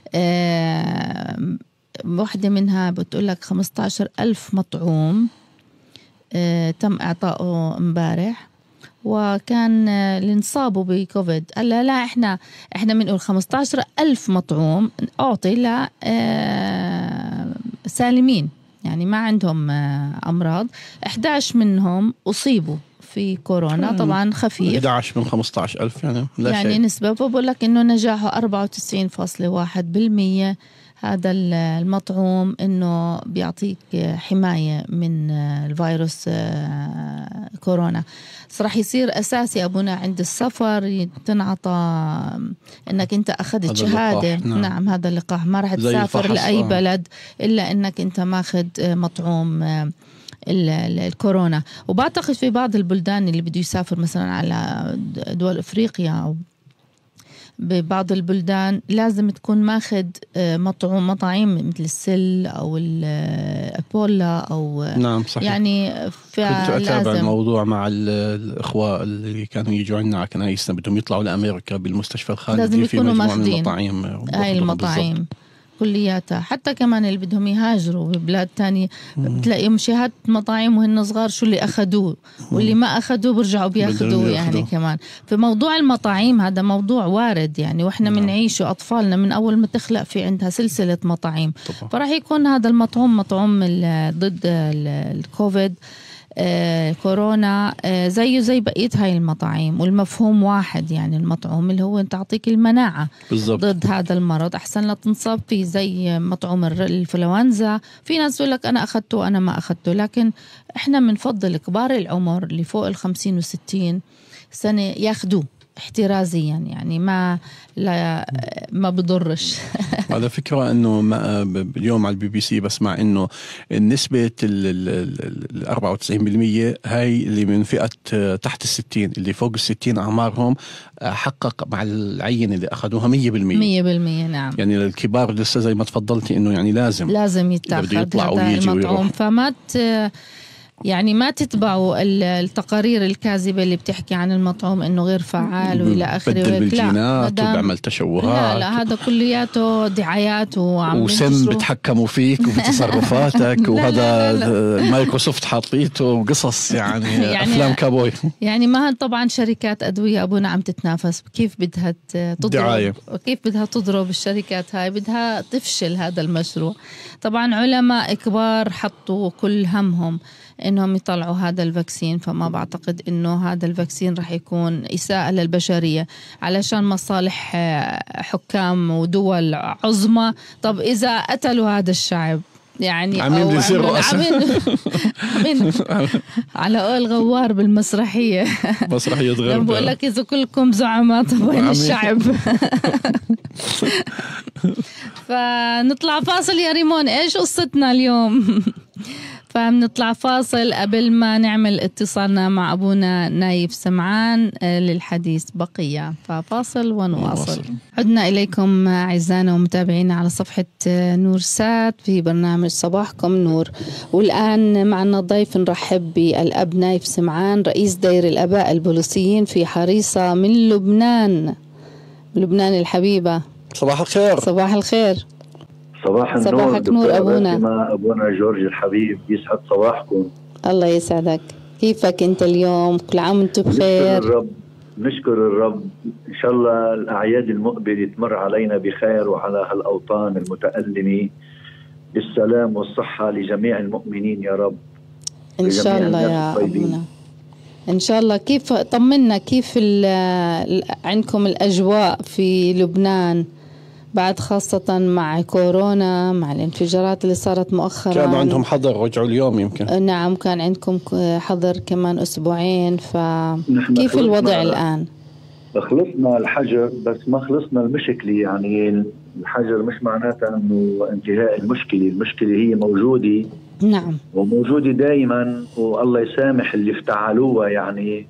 واحدة منها بتقول لك 15,000 مطعوم تم اعطائه امبارح، وكان اللي انصابوا بكوفيد قال لا احنا بنقول 15,000 مطعوم اعطي لا سالمين، يعني ما عندهم أمراض. 11 منهم أصيبوا في كورونا، طبعا خفيف. 11 من 15,000 يعني لا يعني شيء. نسبة، بقول لك إنه نجاحه 94.1%. هذا المطعوم إنه بيعطيك حماية من الفيروس كورونا. راح يصير أساسي أبونا عند السفر، تنعطى إنك أنت أخذت شهادة. نعم هذا اللقاح. ما راح تسافر لأي بلد إلا إنك أنت ماخذ مطعوم الكورونا. وبعتقد في بعض البلدان اللي بده يسافر مثلا على دول أفريقيا أو ببعض البلدان لازم تكون ماخذ مطاعيم مثل السل أو الأبولا أو نعم صحيح. يعني كنت أتابع الموضوع مع الإخوة اللي كانوا يجوا عنا على كنايسنا، بدهم يطلعوا لأمريكا بالمستشفى الخارجي، لازم يكونوا ماخذين المطاعيم. هاي المطاعيم كلياتها. حتى كمان اللي بدهم يهاجروا ببلاد تانية بتلاقيهم شهادة مطاعم وهن صغار شو اللي أخدوه، واللي ما أخدوه برجعوا بياخدوه يعني كمان. في موضوع المطاعيم هذا موضوع وارد يعني، وإحنا منعيشه. أطفالنا من أول ما تخلق في عندها سلسلة مطاعيم. فراح يكون هذا المطعوم مطعوم ضد الكوفيد كورونا زيه زي بقية هاي المطاعيم، والمفهوم واحد يعني. المطعوم اللي هو تعطيك المناعة بالزبط ضد هذا المرض، أحسن لا تنصاب فيه زي مطعوم الإنفلونزا. في ناس يقول لك أنا أخذته وأنا ما أخذته، لكن إحنا بنفضل كبار العمر اللي فوق 50 و60 سنة ياخدوه احترازيا يعني، ما بضرش. على فكرة انه اليوم على الBBC بسمع انه نسبة ال 94% هاي اللي من فئة تحت 60، اللي فوق 60 اعمارهم حقق مع العينة اللي اخذوها 100%. 100% نعم. يعني الكبار لسه زي ما تفضلتي انه يعني لازم يتاخد هذا المطعوم. فما يعني ما تتبعوا التقارير الكاذبة اللي بتحكي عن المطعوم إنه غير فعال وإلى آخره. بدل بالجينات وبعمل تشوهات. لا هذا كلياته دعايات وسم بتحكموا فيك وبتصرفاتك. وهذا مايكروسوفت حاطيته وقصص يعني أفلام كابوي. يعني ما طبعا شركات أدوية أبونا عم تتنافس كيف بدها تضرب دعاية، وكيف بدها تضرب الشركات هاي، بدها تفشل هذا المشروع. طبعا علماء كبار حطوا كل همهم إنهم يطلعوا هذا الفاكسين. فما بعتقد إنه هذا الفاكسين رح يكون إساءة للبشرية علشان مصالح حكام ودول عظمى. طب إذا قتلوا هذا الشعب يعني عمين على قول غوار بالمسرحية غربة بقول لك إذا كلكم زعماء طب وين الشعب؟ فنطلع فاصل يا ريمون. إيش قصتنا اليوم؟ فبنطلع فاصل قبل ما نعمل اتصالنا مع أبونا نايف سمعان للحديث بقية. ففاصل ونواصل. عدنا إليكم أعزائنا ومتابعينا على صفحة نور سات في برنامج صباحكم نور. والآن معنا ضيف نرحب بالأب نايف سمعان، رئيس دير الآباء البوليسيين في حريصة من لبنان الحبيبة. صباح الخير. صباح الخير. صباحك نور أبونا جورج الحبيب، يسعد صباحكم. الله يسعدك. كيفك أنت اليوم؟ كل عام وأنتم بخير. نشكر الرب. إن شاء الله الأعياد المقبلة تمر علينا بخير وعلى هالأوطان المتألمة بالسلام والصحة لجميع المؤمنين يا رب. إن شاء الله يا أبونا إن شاء الله. كيف طمنا، كيف عندكم الأجواء في لبنان بعد، خاصة مع كورونا، مع الانفجارات اللي صارت مؤخرا؟ كان عندهم حظر، رجعوا اليوم يمكن. نعم كان عندكم حظر كمان أسبوعين. فكيف الوضع الآن؟ خلصنا الحجر بس ما خلصنا المشكلة. يعني الحجر مش معناتها أنه انتهاء المشكلة هي موجودة. نعم وموجودة دائما، والله يسامح اللي افتعلوها يعني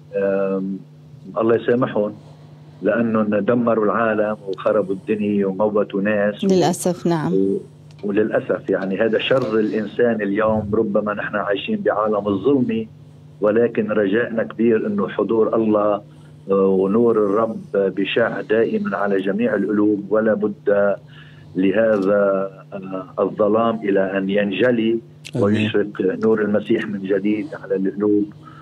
الله يسامحهم، لأنه دمروا العالم وخربوا الدنيا وموتوا ناس للأسف. نعم وللأسف يعني هذا شر الإنسان اليوم. ربما نحن عايشين بعالم الظلم، ولكن رجائنا كبير أنه حضور الله ونور الرب بيشع دائما على جميع القلوب، ولا بد لهذا الظلام إلى أن ينجلي ويشرق نور المسيح من جديد على القلوب،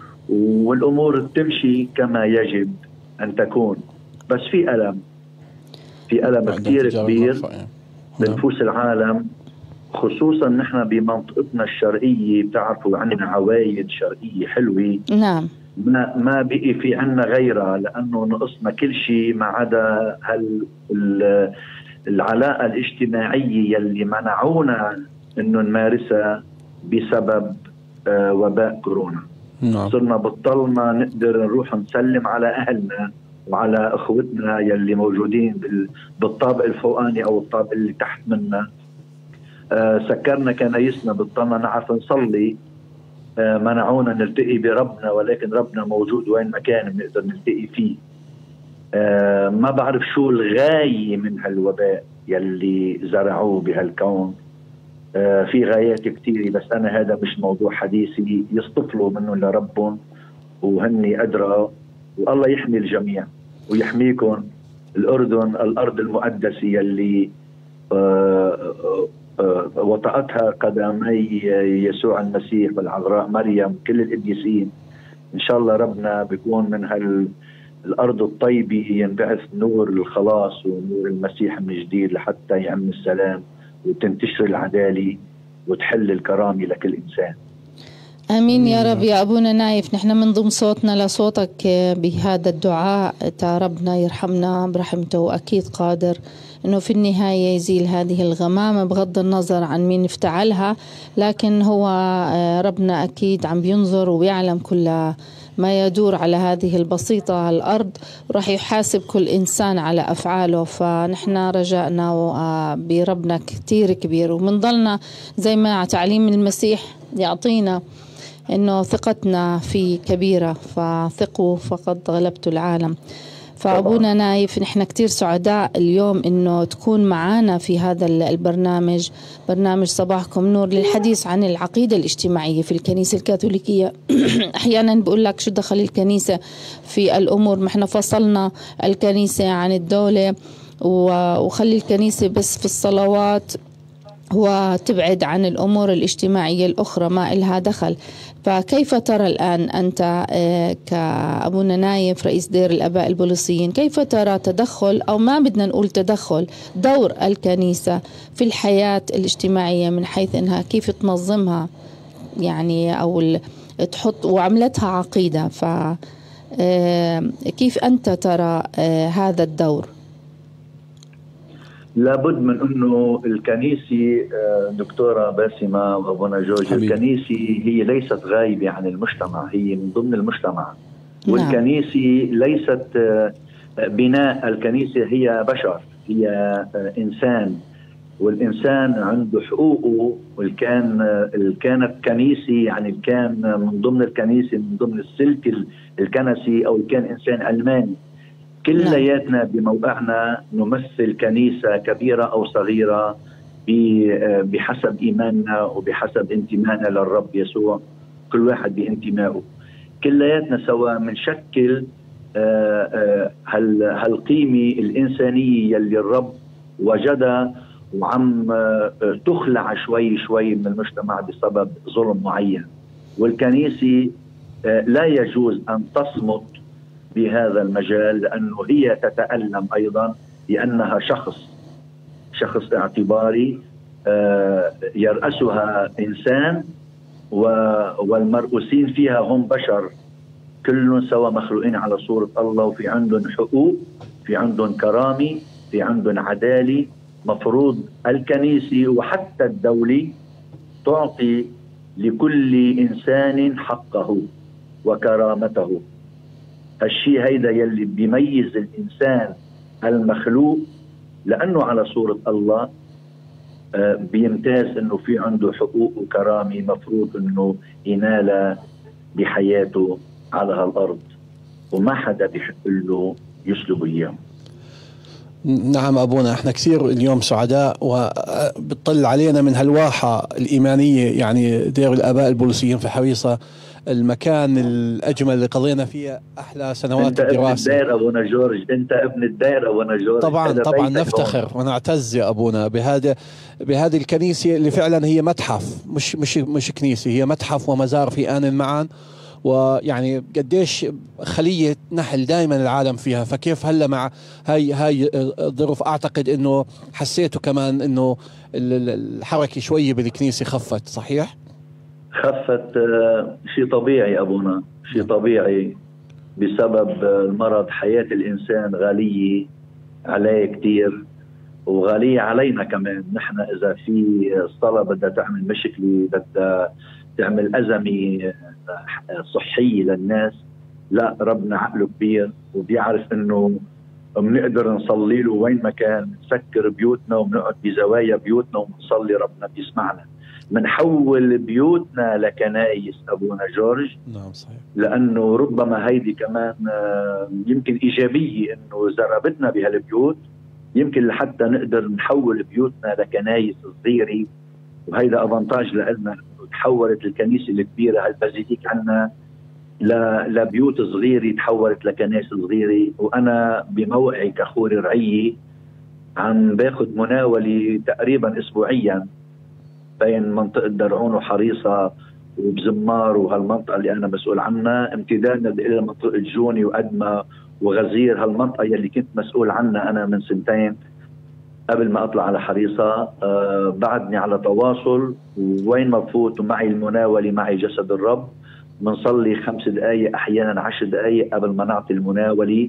والأمور تمشي كما يجب أن تكون. بس في ألم كتير كبير بنفوس العالم، خصوصا نحن بمنطقتنا الشرقية بتعرفوا عندنا عوايد شرقية حلوة. نعم. ما بقي في عنا غيرها، لأنه نقصنا كل شيء ما عدا العلاقة الاجتماعية يلي منعونا إنه نمارسها بسبب وباء كورونا. نعم. صرنا بطلنا نقدر نروح نسلم على أهلنا وعلى أخوتنا يلي موجودين بالطابق الفوقاني أو الطابق اللي تحت منا. سكرنا كنايسنا، بطلنا نعرف نصلي. منعونا نلتقي بربنا، ولكن ربنا موجود وين ما كان بنقدر نلتقي فيه. ما بعرف شو الغاية من هالوباء يلي زرعوه بهالكون. في غايات كتيرة، بس أنا هذا مش موضوع حديثي. يصطفلوا منه لربهم وهني أدرى، والله يحمي الجميع ويحميكم. الأردن الأرض المقدسة يلي وطأتها قدمي يسوع المسيح والعذراء مريم كل القديسين. إن شاء الله ربنا بيكون من الأرض الطيبة ينبعث نور الخلاص ونور المسيح من جديد لحتى يعم السلام وتنتشر العدالة وتحل الكرامة لكل إنسان. آمين يا رب. يا أبونا نايف، نحن منضم صوتنا لصوتك بهذا الدعاء، ربنا يرحمنا برحمته، وأكيد قادر أنه في النهاية يزيل هذه الغمامة بغض النظر عن مين افتعلها، لكن هو ربنا أكيد عم بينظر وبيعلم كل ما يدور على هذه البسيطة الأرض، راح يحاسب كل إنسان على أفعاله. فنحن رجائنا بربنا كتير كبير، ومنضلنا زي ما تعليم المسيح يعطينا إنه ثقتنا في كبيرة، فثقوا فقد غلبتوا العالم. فأبونا نايف، نحن كتير سعداء اليوم إنه تكون معنا في هذا البرنامج، برنامج صباحكم نور، للحديث عن العقيدة الاجتماعية في الكنيسة الكاثوليكية. أحيانا بقول لك شو دخل الكنيسة في الأمور؟ ما احنا فصلنا الكنيسة عن الدولة وخلي الكنيسة بس في الصلوات وتبعد عن الأمور الاجتماعية الأخرى ما إلها دخل. فكيف ترى الآن أنت كأبونا نايف رئيس دير الآباء البوليسيين، كيف ترى تدخل، أو ما بدنا نقول تدخل، دور الكنيسة في الحياة الاجتماعية من حيث أنها كيف تنظمها يعني أو تحط وعملتها عقيدة؟ فكيف أنت ترى هذا الدور؟ لابد من أنه الكنيسة دكتورة باسمة وأبونا جورج، الكنيسة هي ليست غايبة عن المجتمع، هي من ضمن المجتمع. والكنيسة ليست بناء، الكنيسة هي بشر، هي إنسان، والإنسان عنده حقوقه. كانت كنيسة يعني كان من ضمن الكنيسة، من ضمن السلك الكنسي، أو كان إنسان علماني. كلياتنا بموقعنا نمثل كنيسة كبيرة أو صغيرة بحسب إيماننا وبحسب انتمائنا للرب يسوع، كل واحد بانتمائه. كلياتنا سوا منشكل هالقيمة الإنسانية يلي الرب وجدها وعم تخلع شوي شوي من المجتمع بسبب ظلم معين. والكنيسة لا يجوز أن تصمت بهذا المجال، لأنه هي تتألم أيضا، لأنها شخص اعتباري يرأسها إنسان والمرؤوسين فيها هم بشر، كلهم سوا مخلوقين على صورة الله، وفي عندهم حقوق، في عندهم كرامة، في عندهم عدالة. مفروض الكنيسة وحتى الدولة تعطي لكل إنسان حقه وكرامته. الشيء هيدا يلي بيميز الإنسان المخلوق، لأنه على صورة الله بيمتاز أنه في عنده حقوق وكرامة مفروض أنه ينال بحياته على هالأرض، وما حدا بيحق له يسلب إياه. نعم أبونا، احنا كثير اليوم سعداء، وبتطل علينا من هالواحة الإيمانية، يعني دير الآباء البوليسيين في حويصة، المكان الأجمل اللي قضينا فيه أحلى سنوات الدراسة. أنت ابن الدير أبونا جورج، أنت ابن الدير أبونا جورج. طبعا نفتخر ونعتز يا أبونا بهذه الكنيسة اللي فعلا هي متحف، مش كنيسة، هي متحف ومزار في آن معا. ويعني قديش خلية نحل دائما العالم فيها، فكيف هلا مع هاي الظروف أعتقد أنه حسيتوا كمان أنه الحركة شوية بالكنيسة خفت، صحيح؟ خفت. شيء طبيعي أبونا، شيء طبيعي بسبب المرض. حياة الإنسان غالية عليه كتير وغالية علينا كمان. نحن إذا في الصلاة بدها تعمل مشكلة، بدها تعمل أزمة صحية للناس، لا، ربنا عقله كبير وبيعرف إنه بنقدر نصلي له وين ما كان، نسكر بيوتنا وبنقعد بزوايا بيوتنا وبنصلي، ربنا بيسمعنا. منحول بيوتنا لكنايس أبونا جورج. نعم صحيح. لأنه ربما هيدي كمان يمكن إيجابية، إنه إذا ربطنا بهالبيوت يمكن لحتى نقدر نحول بيوتنا لكنايس صغيرة، وهيدا أفانتاج لنا. تحولت الكنيسة الكبيرة هالبازيليك عنا لبيوت صغيرة، تحولت لكنائس صغيرة. وأنا بموقعي كخوري رعية عم باخد مناولة تقريبا أسبوعيا بين منطقة درعون وحريصة وبزمار وهالمنطقة اللي أنا مسؤول عنها، امتدادا إلى منطقة جوني وأدمى وغزير، هالمنطقة اللي كنت مسؤول عنها أنا من سنتين قبل ما أطلع على حريصة. بعدني على تواصل، وين ما بفوت ومعي المناولة، معي جسد الرب، بنصلي 5 دقائق أحيانا 10 دقائق قبل ما نعطي المناولة.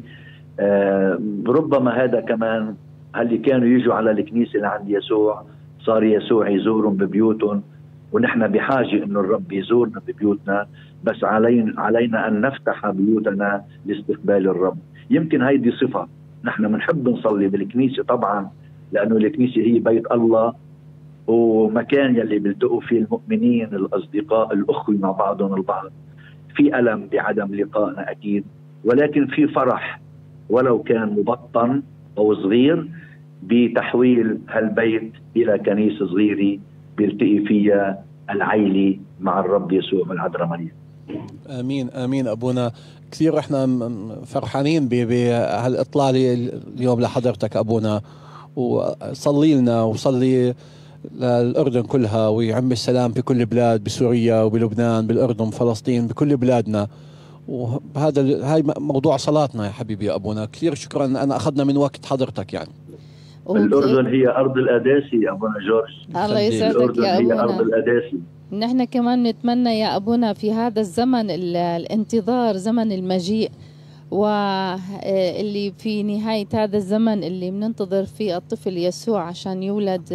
ربما هذا كمان اللي كانوا يجوا على الكنيسة لعند يسوع، صار يسوع يزورهم ببيوتهم، ونحن بحاجة إنه الرب يزورنا ببيوتنا، بس علينا أن نفتح بيوتنا لاستقبال الرب. يمكن هيدي صفة نحن بنحب نصلي بالكنيسة طبعا، لأنه الكنيسة هي بيت الله ومكان يلي بيلتقوا فيه المؤمنين، الأصدقاء، الأخوة مع بعضهم البعض. في ألم بعدم لقائنا أكيد، ولكن في فرح ولو كان مبطن أو صغير بتحويل هالبيت إلى كنيسة صغيرة بيلتقي فيها العيلة مع الرب يسوع والعذراء مريم. آمين آمين أبونا. كثير إحنا فرحانين بهالإطلالة اليوم لحضرتك أبونا، وصلي لنا وصلي للأردن كلها، ويعم السلام بكل بلاد، بسوريا وبلبنان بالأردن فلسطين بكل بلادنا. هاي موضوع صلاتنا يا حبيبي يا أبونا. كثير شكرا، أنا أخذنا من وقت حضرتك يعني. الأردن هي أرض الأداسي يا أبونا جورج. الله يسعدك يا أبونا. هي أرض الأداسي. نحن كمان نتمنى يا أبونا في هذا الزمن الانتظار، زمن المجيء، واللي في نهاية هذا الزمن اللي بننتظر فيه الطفل يسوع عشان يولد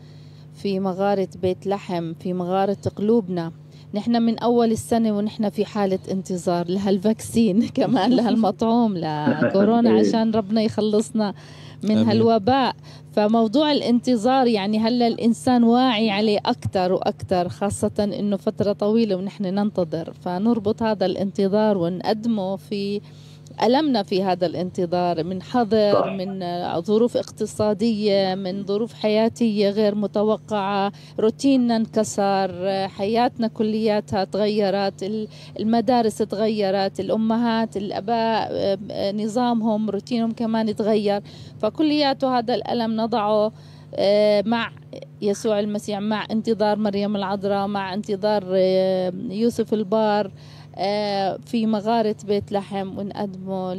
في مغارة بيت لحم، في مغارة قلوبنا. نحن من أول السنة ونحن في حالة انتظار لهالفاكسين كمان، لهالمطعوم لكورونا، عشان ربنا يخلصنا من هالوباء. فموضوع الانتظار يعني هلا الإنسان واعي عليه أكثر وأكثر، خاصة إنه فترة طويلة ونحن ننتظر، فنربط هذا الانتظار ونقدمه في ألمنا في هذا الانتظار، من حظر، من ظروف اقتصادية، من ظروف حياتية غير متوقعة، روتيننا انكسر، حياتنا كلياتها تغيرت، المدارس تغيرت، الأمهات الأباء نظامهم روتينهم كمان تغير. فكلياته هذا الألم نضعه مع يسوع المسيح، مع انتظار مريم العذراء، مع انتظار يوسف البار في مغارة بيت لحم، ونقدمه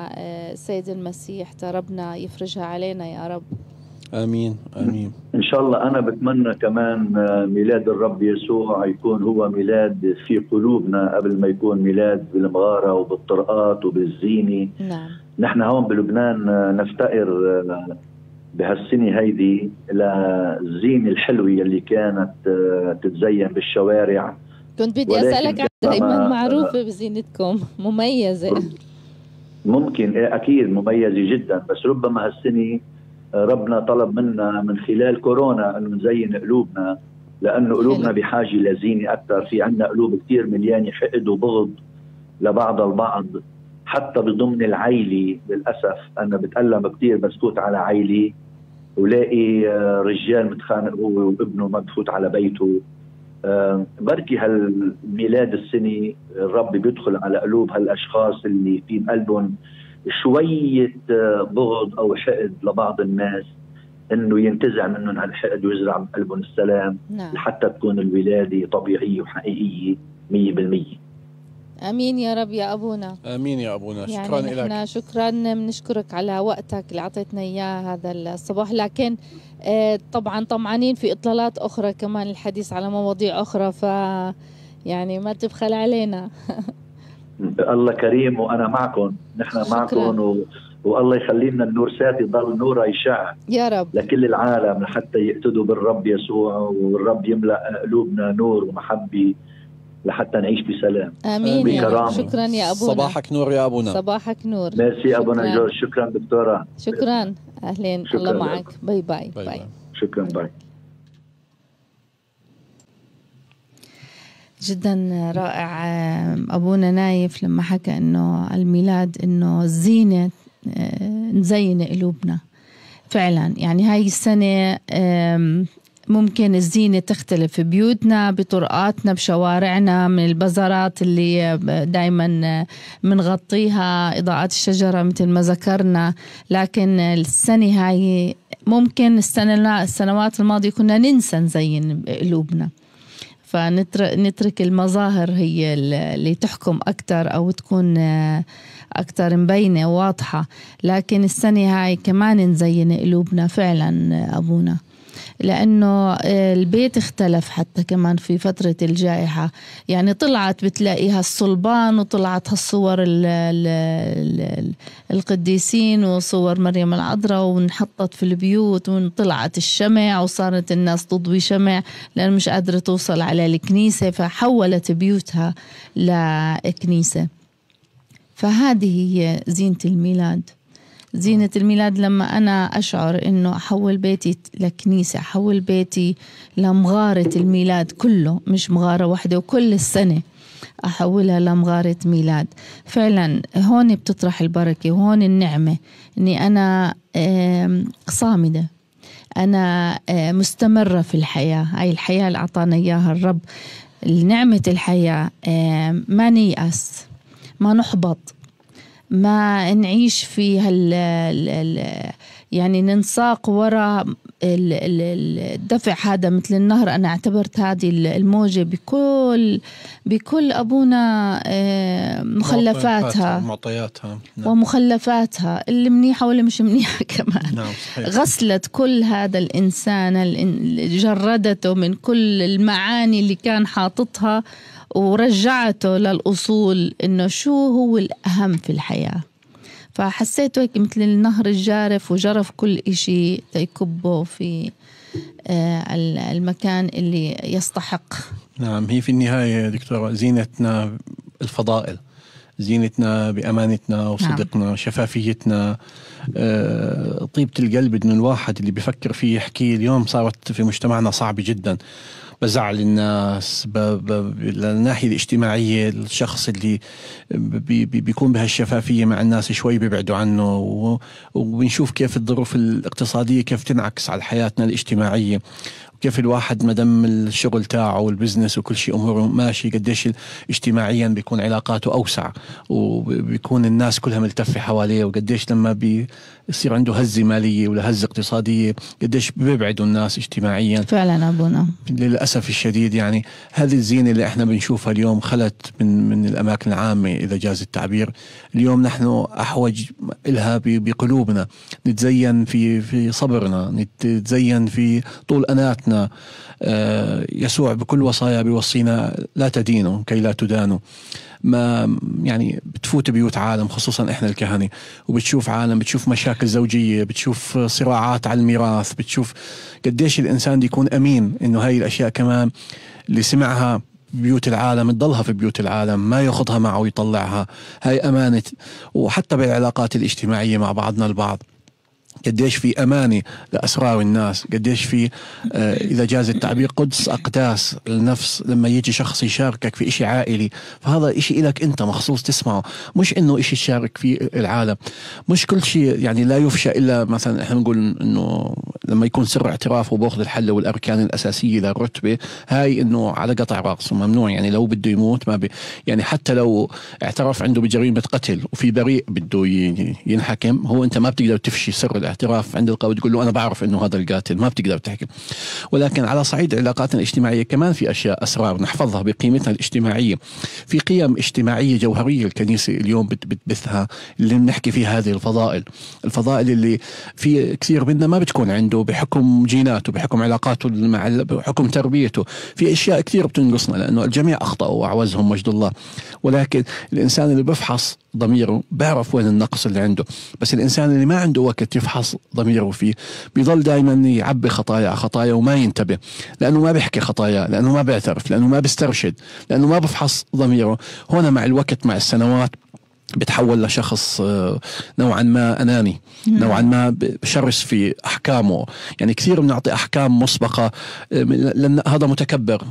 لسيد المسيح. ربنا يفرجها علينا يا رب. آمين آمين إن شاء الله. أنا بتمنى كمان ميلاد الرب يسوع يكون هو ميلاد في قلوبنا قبل ما يكون ميلاد بالمغارة وبالطرقات وبالزينة. نعم. نحن هون بلبنان نفتقر بهالسنة هيدي للزينة الحلوة اللي كانت تتزين بالشوارع. كنت بدي أسألك، دائما معروفة بزينتكم مميزة. ممكن أكيد مميزة جدا، بس ربما هالسنة ربنا طلب منا من خلال كورونا أنه نزين قلوبنا، لأنه قلوبنا بحاجة لزينة أكثر. في عنا قلوب كتير مليانة حقد وبغض لبعض البعض، حتى بضمن العائلة. للأسف أنا بتألم كتير بس فوت على عائلة ولاقي رجال متخانق هو وابنه ما بفوت على بيته. بركي هالميلاد السنة الرب بيدخل على قلوب هالأشخاص اللي في قلبهم شوية بغض أو حقد لبعض الناس، إنه ينتزع منهم هالحقد ويزرع بقلبهم السلام. نعم. لحتى تكون الولادة طبيعية وحقيقية 100%. امين يا رب يا ابونا. امين يا ابونا. يعني شكرا لك. احنا شكرا بنشكرك على وقتك اللي اعطيتنا اياه هذا الصباح، لكن طبعا طمعانين في اطلالات اخرى كمان، الحديث على مواضيع اخرى، ف يعني ما تبخل علينا. الله كريم وانا معكم، نحن معكم والله يخلي لنا النور ساتي يضل نوره يشع يا رب لكل العالم لحتى يقتدوا بالرب يسوع، والرب يملأ قلوبنا نور ومحبه لحتى نعيش بسلام. امين يا رب. شكرا يا ابونا. صباحك نور يا ابونا. صباحك نور. ميرسي ابونا جورج. شكرا دكتوره. شكرا. اهلين. الله معك. باي باي. باي, باي. شكرا. باي. جدا رائع أبونا نايف لما حكى إنه الميلاد إنه الزينة نزين قلوبنا فعلا. يعني هاي السنة ممكن الزينة تختلف في بيوتنا، بطرقاتنا، بشوارعنا، من البزارات اللي دايما منغطيها، إضاءات الشجرة مثل ما ذكرنا. لكن السنة هاي ممكن السنوات الماضية كنا ننسى نزين قلوبنا، فنترك المظاهر هي اللي تحكم أكتر أو تكون أكتر مبينة واضحة. لكن السنة هاي كمان نزين قلوبنا فعلا أبونا، لأنه البيت اختلف حتى كمان في فترة الجائحة. يعني طلعت بتلاقيها الصلبان، وطلعت هالصور القديسين وصور مريم العذراء، ونحطت في البيوت، وطلعت الشمع وصارت الناس تضوي شمع لأن مش قادرة توصل على الكنيسة، فحولت بيوتها لكنيسة. فهذه هي زينة الميلاد. زينة الميلاد لما أنا أشعر إنه أحول بيتي لكنيسة، أحول بيتي لمغارة الميلاد كله، مش مغارة واحدة، وكل السنة أحولها لمغارة ميلاد. فعلا هون بتطرح البركة، وهون النعمة، إني أنا صامدة، أنا مستمرة في الحياة. هاي الحياة اللي أعطانا إياها الرب، نعمة الحياة. ما نيأس، ما نحبط، ما نعيش في يعني ننساق وراء الدفع هذا مثل النهر. أنا اعتبرت هذه الموجة بكل أبونا مخلفاتها، معطياتها ومخلفاتها اللي منيحة واللي مش منيحة كمان. نعم صحيح. غسلت كل هذا الإنسان، جردته من كل المعاني اللي كان حاططها، ورجعته للأصول إنه شو هو الأهم في الحياة. فحسيته هيك مثل النهر الجارف، وجرف كل إشي تيكبه في المكان اللي يستحق. نعم، هي في النهاية دكتورة زينتنا الفضائل، زينتنا بأمانتنا وصدقنا. نعم. شفافيتنا، طيبة القلب، إنه الواحد اللي بيفكر فيه يحكي. اليوم صارت في مجتمعنا صعبة جدا، بزعل الناس بالناحية الاجتماعية. الشخص اللي بيكون بهالشفافية مع الناس شوي بيبعدوا عنه، وبنشوف كيف الظروف الاقتصادية كيف تنعكس على حياتنا الاجتماعية، كيف الواحد مدام الشغل تاعه والبزنس وكل شيء أموره ماشي، قديش اجتماعيا بيكون علاقاته أوسع، وبيكون الناس كلها ملتفة حواليه، وقديش لما بيصير عنده هزة مالية ولا هزة اقتصادية قديش بيبعدوا الناس اجتماعيا. فعلا أبونا للأسف الشديد. يعني هذه الزينة اللي احنا بنشوفها اليوم خلت من الأماكن العامة إذا جاز التعبير. اليوم نحن أحوج إلها بقلوبنا، نتزين في صبرنا، نتزين في طول أناتنا. يسوع بكل وصايا بيوصينا لا تدينوا كي لا تدانوا. ما يعني بتفوت بيوت عالم، خصوصا احنا الكهنة، وبتشوف عالم، بتشوف مشاكل زوجية، بتشوف صراعات على الميراث، بتشوف قديش الإنسان دي يكون أمين إنه هاي الأشياء كمان اللي سمعها بيوت العالم تضلها في بيوت العالم، ما يأخذها معه ويطلعها. هاي أمانة. وحتى بالعلاقات الاجتماعية مع بعضنا البعض قديش في أمانة لأسرار الناس، قديش في إذا جاز التعبير قدس أقداس النفس لما يجي شخص يشاركك في إشي عائلي، فهذا إشي إلك أنت مخصوص تسمعه، مش إنه إشي يشارك فيه العالم. مش كل شيء يعني لا يفشى إلا مثلا إحنا نقول إنه لما يكون سر اعتراف وبأخذ الحل والأركان الأساسية للرتبة، هاي إنه على قطع رأسه ممنوع. يعني لو بده يموت ما يعني حتى لو اعترف عنده بجريمة قتل وفي بريء بده ينحكم، هو أنت ما بتقدر تفشي سر الاعتراف عند القاضي تقول له أنا بعرف إنه هذا القاتل، ما بتقدر تحكي. ولكن على صعيد علاقاتنا الاجتماعية كمان في أشياء أسرار نحفظها بقيمتنا الاجتماعية. في قيم اجتماعية جوهرية الكنيسة اليوم بتبثها، اللي بنحكي فيها هذه الفضائل اللي في كثير منا ما بتكون عنده بحكم جيناته، بحكم علاقاته بحكم تربيته. في أشياء كثير بتنقصنا لأنه الجميع أخطأوا وأعوزهم مجد الله. ولكن الإنسان اللي بفحص ضميره بيعرف وين النقص اللي عنده. بس الإنسان اللي ما عنده وقت يفحص ضميره فيه بيضل دائما يعبي خطايا وما ينتبه، لأنه ما بيحكي خطايا، لأنه ما بيعترف، لأنه ما بيسترشد، لأنه ما بفحص ضميره. هنا مع الوقت مع السنوات بتحول لشخص نوعا ما أناني، نوعا ما بشرس في أحكامه. يعني كثير بنعطي أحكام مسبقة لأن هذا متكبر،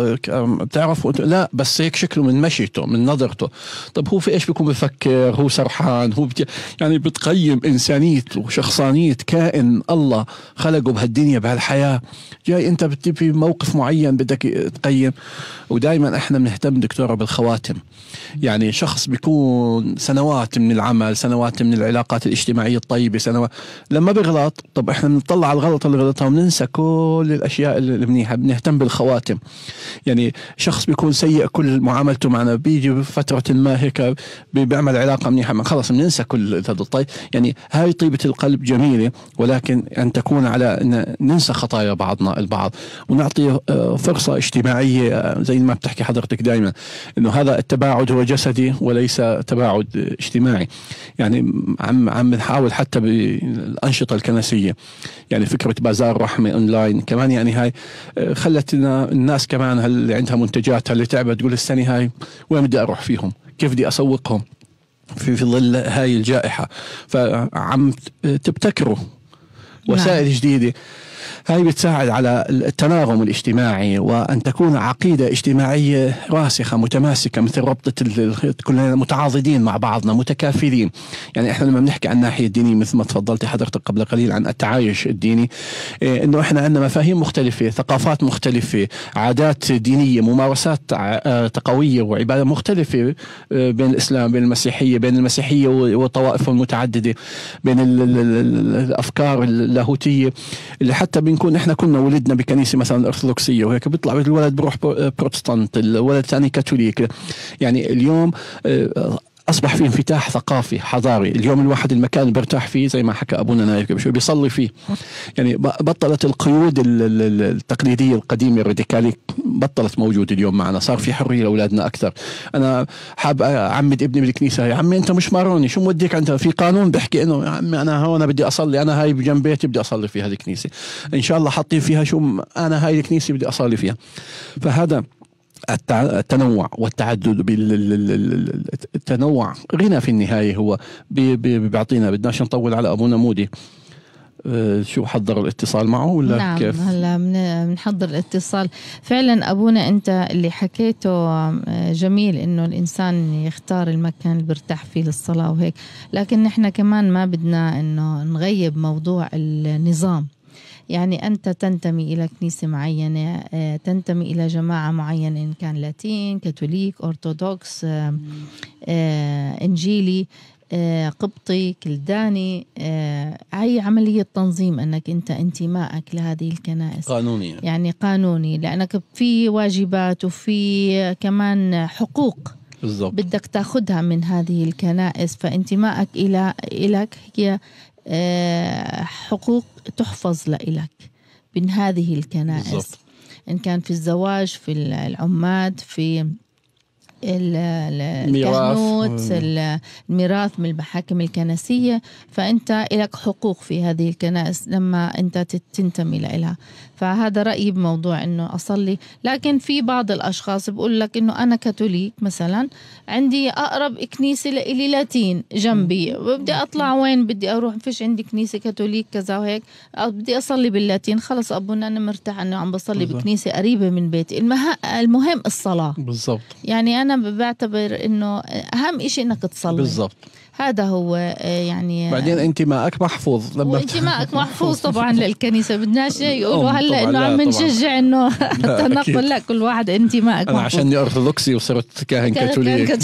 بتعرف لا بس هيك شكله من مشيته من نظرته. طب هو في إيش بيكون بفكر؟ هو سرحان، هو يعني بتقيم إنسانيته وشخصانية كائن الله خلقه بهالدنيا بهالحياة. جاي أنت في موقف معين بدك تقيم. ودائما احنا بنهتم دكتورة بالخواتم. يعني شخص بيكون سنوات من العمل، سنوات من العلاقات الاجتماعية الطيبة، سنوات لما بيغلط، طب احنا بنطلع على الغلط اللي غلطها وننسى كل الاشياء اللي منيحة، بنهتم بالخواتم. يعني شخص بيكون سيء كل معاملته معنا، بيجي بفترة ما هيك بيعمل علاقة منيحة خلاص بننسى كل هذا الطيب. يعني هاي طيبة القلب جميلة، ولكن أن تكون على أن ننسى خطايا بعضنا البعض ونعطي فرصة اجتماعية زي ما بتحكي حضرتك دائما إنه هذا التباعد هو جسدي وليس تباعد اجتماعي. يعني عم نحاول حتى بالأنشطة الكنسية، يعني فكرة بازار رحمة أونلاين كمان، يعني هاي خلت الناس كمان اللي عندها منتجات اللي تعبت تقول السنة هاي وين بدي أروح فيهم، كيف بدي أسوقهم في ظل هاي الجائحة. فعم تبتكروا وسائل جديدة. هاي بتساعد على التناغم الاجتماعي وأن تكون عقيدة اجتماعية راسخة متماسكة، مثل ربطة كلنا متعاضدين مع بعضنا متكافلين. يعني احنا لما بنحكي عن الناحية الدينية مثل ما تفضلت حضرتك قبل قليل عن التعايش الديني، انه احنا عندنا مفاهيم مختلفة، ثقافات مختلفة، عادات دينية، ممارسات تقوية وعبادة مختلفة بين الإسلام، بين المسيحية، بين المسيحية والطوائف المتعددة، بين الأفكار اللاهوتية اللي حتى بنكون احنا كنا ولدنا بكنيسة مثلا أرثوذكسية وهيك بيطلع الولد بروح بروتستانت، الولد ثاني كاثوليك. يعني اليوم أصبح في انفتاح ثقافي حضاري. اليوم الواحد المكان بيرتاح فيه زي ما حكى أبونا نايف قبل شوي بيصلي فيه. يعني بطلت القيود التقليدية القديمة الراديكالية بطلت موجود اليوم معنا، صار في حرية لأولادنا أكثر. أنا حاب أعمد ابني بالكنيسة، يا عمي أنت مش ماروني، شو موديك أنت؟ في قانون بحكي إنه يا عمي أنا هون بدي أصلي، أنا هاي بجنب بيتي بدي أصلي في هذه الكنيسة، إن شاء الله حاطين فيها شو، أنا هاي الكنيسة بدي أصلي فيها. فهذا التنوع والتعدد التنوع غنى في النهاية هو بيعطينا. بدناش نطول على أبونا مودي، شو حضر الاتصال معه ولا نعم كيف؟ هلا بنحضر الاتصال. فعلا أبونا أنت اللي حكيته جميل إنه الإنسان يختار المكان اللي برتاح فيه للصلاة وهيك، لكن نحن كمان ما بدنا إنه نغيب موضوع النظام. يعني أنت تنتمي إلى كنيسة معينة، تنتمي إلى جماعة معينة، إن كان لاتين، كاثوليك، أرثوذكس، إنجيلي، قبطي، كلداني. هي عملية تنظيم أنك أنت انتمائك لهذه الكنائس قانونية، يعني قانوني، لأنك في واجبات وفي كمان حقوق بالضبط بدك تاخدها من هذه الكنائس. فانتمائك إليك هي حقوق تحفظ لإلك من هذه الكنائس بالزبط. إن كان في الزواج، في العماد، في الكهنوت، الميراث من المحاكم الكنسية، فأنت لك حقوق في هذه الكنائس لما أنت تنتمي لها. فهذا رأيي بموضوع أنه أصلي. لكن في بعض الأشخاص بقول لك أنه أنا كاثوليك مثلا، عندي أقرب كنيسة لإلي لاتين جنبي، بدي أطلع وين بدي أروح، فيش عندي كنيسة كاثوليك كذا وهيك، بدي أصلي باللاتين. خلص أبونا أنا مرتاح أنه عم بصلي بكنيسة قريبة من بيتي. المهم الصلاة بالضبط. يعني أنا بعتبر إنه أهم إشي إنك تصلي بالضبط. هذا هو يعني بعدين انتمائك محفوظ. وانتمائك محفوظ طبعا للكنيسة. بدناش يقولوا هلا إنه عم نشجع إنه التنقل. لا، كل واحد انتمائك أنا محفوظ. عشاني أرثوذكسي وصرت كاهن كاثوليك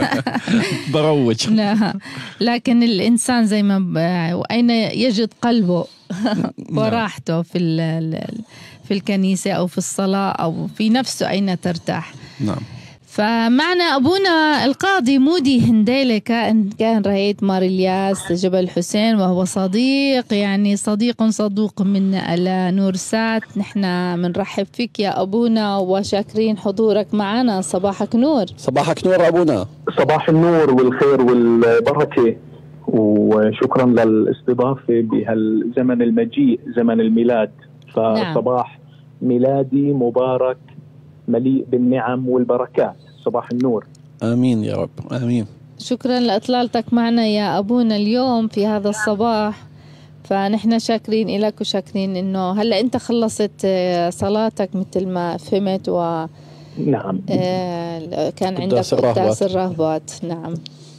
بروج. لا، لكن الإنسان زي ما وأين يجد قلبه وراحته في الكنيسة أو في الصلاة أو في نفسه أين ترتاح. نعم. فمعنا أبونا القاضي مودي هنديلة، كان رئيس مار الياس جبل حسين، وهو صديق، يعني صديق صدوق منا على نور سات. نحن منرحب فيك يا أبونا وشاكرين حضورك معنا. صباحك نور. صباحك نور أبونا. صباح النور والخير والبركة، وشكرا للاستضافة بهالزمن المجيء، زمن الميلاد. فصباح ميلادي مبارك مليء بالنعم والبركات. صباح النور. آمين يا رب. آمين. شكرا لإطلالتك معنا يا أبونا اليوم في هذا الصباح. فنحن شاكرين لك وشاكرين إنه هلأ أنت خلصت صلاتك مثل ما فهمت، و نعم كان عندك قداس الراهبات. نعم،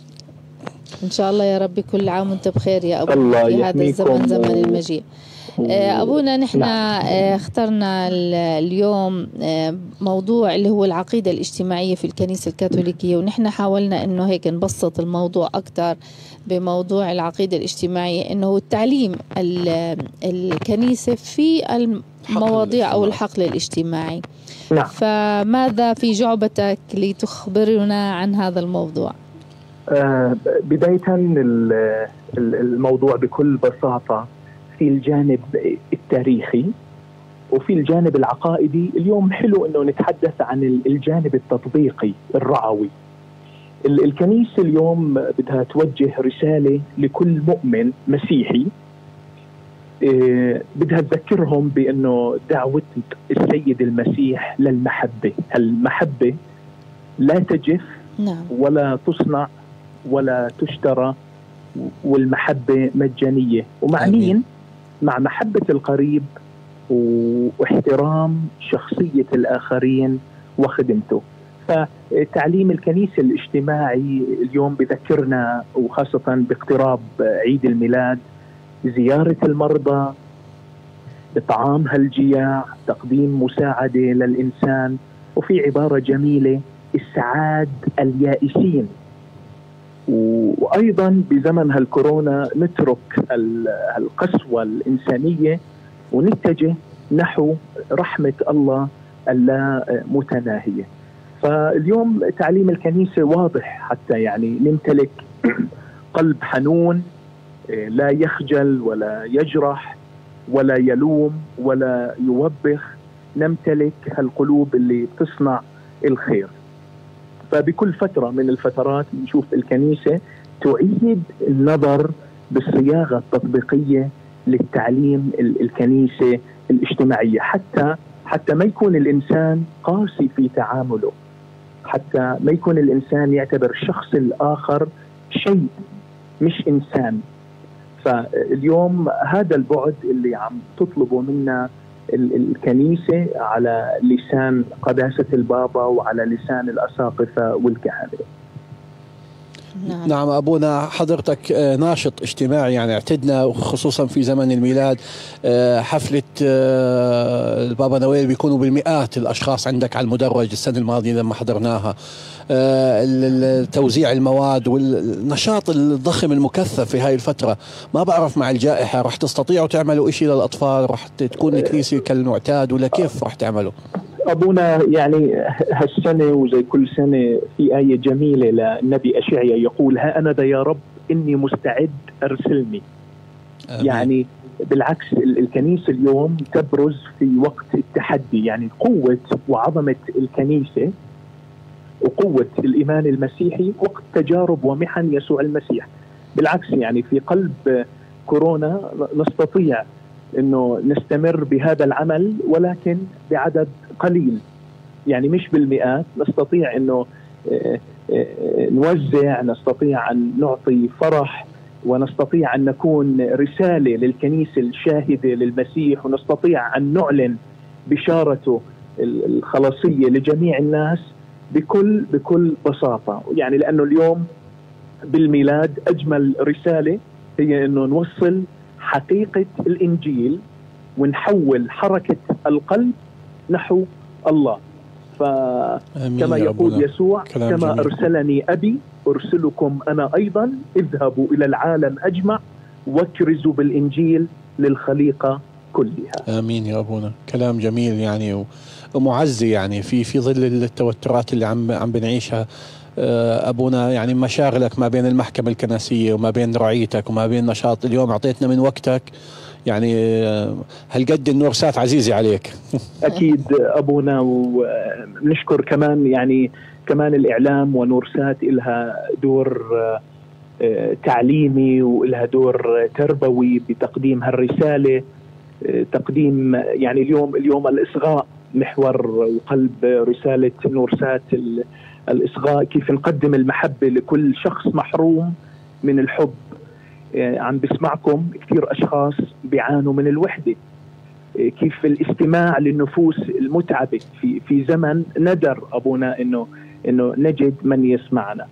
إن شاء الله يا رب كل عام وأنت بخير يا أبونا في هذا الزمن، زمن المجيء. أبونا نحن اخترنا اليوم موضوع اللي هو العقيدة الاجتماعية في الكنيسة الكاثوليكية، ونحن حاولنا إنه هيك نبسط الموضوع أكتر بموضوع العقيدة الاجتماعية، إنه التعليم الكنيسة في المواضيع أو الحقل الاجتماعي. نعم. فماذا في جعبتك لتخبرنا عن هذا الموضوع؟ بداية الموضوع بكل بساطة في الجانب التاريخي وفي الجانب العقائدي. اليوم حلو انه نتحدث عن الجانب التطبيقي الرعوي. الكنيسة اليوم بدها توجه رسالة لكل مؤمن مسيحي، بدها تذكرهم بانه دعوة السيد المسيح للمحبة. المحبة لا تجف ولا تصنع ولا تشترى، والمحبة مجانية، ومعنيين مع محبة القريب واحترام شخصية الآخرين وخدمته. فتعليم الكنيسة الاجتماعي اليوم بذكرنا، وخاصة باقتراب عيد الميلاد، زيارة المرضى، إطعام هالجياع، تقديم مساعدة للإنسان، وفي عبارة جميلة: إسعاد اليائسين. وأيضا بزمن هالكورونا نترك القسوة الإنسانية ونتجه نحو رحمة الله اللا متناهية. فاليوم تعليم الكنيسة واضح، حتى يعني نمتلك قلب حنون لا يخجل ولا يجرح ولا يلوم ولا يوبخ، نمتلك هالقلوب اللي تصنع الخير. فبكل فترة من الفترات نشوف الكنيسة تعيد النظر بالصياغة التطبيقية للتعليم الكنيسة الاجتماعية، حتى ما يكون الإنسان قاسي في تعامله، حتى ما يكون الإنسان يعتبر الشخص الآخر شيء مش إنسان. فاليوم هذا البعد اللي عم تطلبه منا الكنيسة على لسان قداسة البابا وعلى لسان الأساقفة والكهنة. نعم أبونا، حضرتك ناشط اجتماعي، يعني اعتدنا خصوصا في زمن الميلاد حفلة البابا نويل بيكونوا بالمئات الأشخاص عندك على المدرج السنة الماضية لما حضرناها. توزيع المواد والنشاط الضخم المكثف في هاي الفترة. ما بعرف مع الجائحة رح تستطيعوا تعملوا إشي للأطفال؟ رح تكون الكنيسة كالمعتاد ولا كيف رح تعملوا؟ أبونا يعني هالسنة وزي كل سنة في آية جميلة للنبي أشعيا يقول: ها أنا ذا يا رب إني مستعد أرسلني. يعني بالعكس الكنيسة اليوم تبرز في وقت التحدي، يعني قوة وعظمة الكنيسة وقوة الإيمان المسيحي وقت تجارب ومحن يسوع المسيح. بالعكس يعني في قلب كورونا نستطيع إنه نستمر بهذا العمل، ولكن بعدد قليل، يعني مش بالمئات. نستطيع إنه نوزع، نستطيع أن نعطي فرح، ونستطيع أن نكون رسالة للكنيسة الشاهدة للمسيح، ونستطيع أن نعلن بشارته الخلاصية لجميع الناس بكل بساطة. يعني لأنه اليوم بالميلاد أجمل رسالة هي أنه نوصل حقيقة الإنجيل ونحول حركة القلب نحو الله. فكما يقول يسوع كما أرسلني أبي أرسلكم أنا أيضا، اذهبوا إلى العالم أجمع واكرزوا بالإنجيل للخليقة كلها. آمين يا أبونا. كلام جميل يعني ومعزي يعني في ظل التوترات اللي عم بنعيشها أبونا. يعني مشاغلك ما بين المحكمة الكنسية وما بين رعيتك وما بين نشاط اليوم، أعطيتنا من وقتك يعني هالقد النورسات عزيزة عليك. أكيد أبونا، ونشكر كمان يعني كمان الإعلام ونورسات إلها دور تعليمي وإلها دور تربوي بتقديم هالرسالة، تقديم يعني اليوم الإصغاء محور وقلب رسالة نورسات. الإصغاء كيف نقدم المحبة لكل شخص محروم من الحب. عم بسمعكم كثير أشخاص بيعانوا من الوحدة، كيف الاستماع للنفوس المتعبة في زمن ندر أبونا إنه نجد من يسمعنا.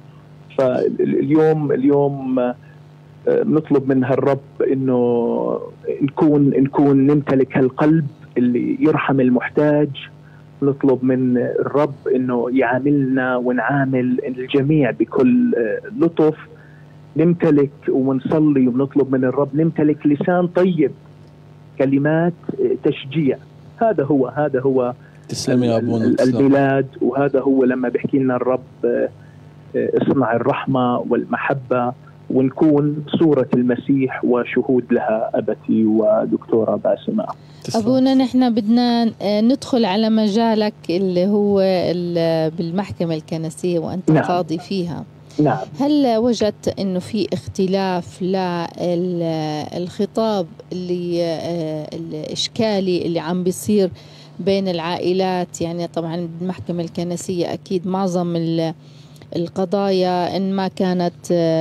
فاليوم نطلب من الرب إنه نكون نمتلك هالقلب اللي يرحم المحتاج. نطلب من الرب إنه يعاملنا ونعامل الجميع بكل لطف. نمتلك ونصلي ونطلب من الرب نمتلك لسان طيب، كلمات تشجيع. هذا هو تسلم يا أبونا. الميلاد، وهذا هو لما بيحكي لنا الرب اصنع الرحمة والمحبة، ونكون صورة المسيح وشهود لها أبتي ودكتورة باسمة. أبونا نحن بدنا ندخل على مجالك اللي هو بالمحكمة الكنسية وأنت قاضي فيها. نعم. هل وجدت أنه في اختلاف للخطاب الإشكالي اللي عم بيصير بين العائلات؟ يعني طبعا بالمحكمة الكنسية أكيد معظم القضايا إن ما كانت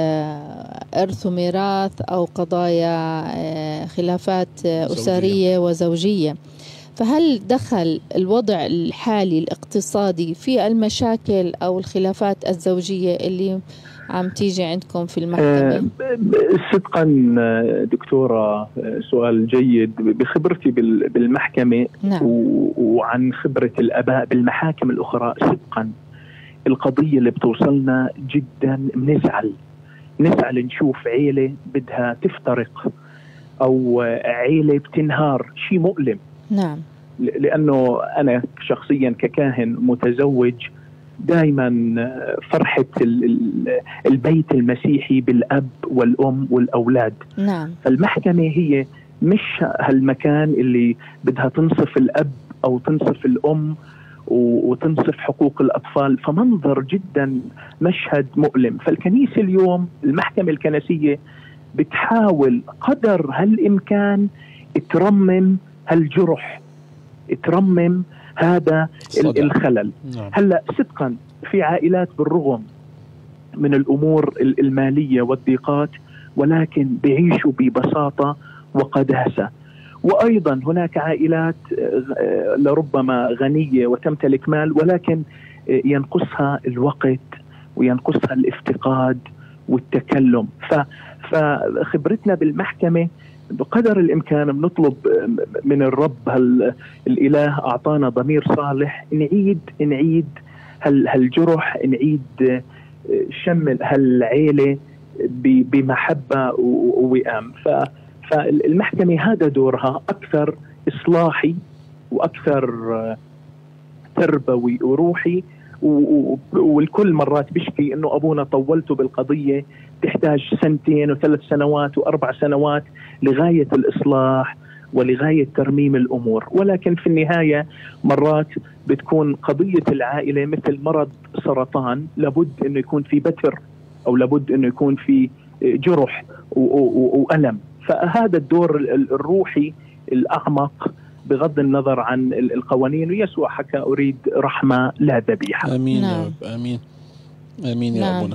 إرث وميراث أو قضايا خلافات أسرية وزوجية، فهل دخل الوضع الحالي الاقتصادي في المشاكل أو الخلافات الزوجية اللي عم تيجي عندكم في المحكمة؟ صدقا دكتورة، سؤال جيد. بخبرتي بالمحكمة نعم. وعن خبرة الآباء بالمحاكم الأخرى، صدقا القضية اللي بتوصلنا جدا نزعل نشوف عيلة بدها تفترق أو عيلة بتنهار. شيء مؤلم. نعم. لأنه أنا شخصيا ككاهن متزوج دائما فرحة البيت المسيحي بالأب والأم والأولاد. نعم. فالمحكمة هي مش هالمكان اللي بدها تنصف الأب أو تنصف الأم وتنصف حقوق الأطفال. فمنظر جدا مشهد مؤلم. فالكنيسة اليوم المحكمة الكنسية بتحاول قدر هالإمكان ترمم هالجرح، ترمم هذا الخلل. نعم. هلأ صدقا في عائلات بالرغم من الأمور المالية والضيقات ولكن بيعيشوا ببساطة وقداسة. وأيضا هناك عائلات لربما غنية وتمتلك مال ولكن ينقصها الوقت وينقصها الافتقاد والتكلم. فخبرتنا بالمحكمة بقدر الإمكان بنطلب من الرب الإله أعطانا ضمير صالح، نعيد هالجرح، نعيد شمل هالعيلة بمحبة ووئام. فالمحكمة هذا دورها أكثر إصلاحي وأكثر تربوي وروحي. والكل مرات بيشكي إنه أبونا طولته بالقضية، تحتاج 2 و3 سنوات و4 سنوات لغاية الإصلاح ولغاية ترميم الأمور. ولكن في النهاية مرات بتكون قضية العائلة مثل مرض سرطان، لابد إنه يكون في بتر أو لابد إنه يكون في جرح وألم. فهذا الدور الروحي الأعمق بغض النظر عن القوانين. ويسوع حكى أريد رحمة لا ذبيحة. آمين. نعم. يا رب. آمين يا نعم. أبونا.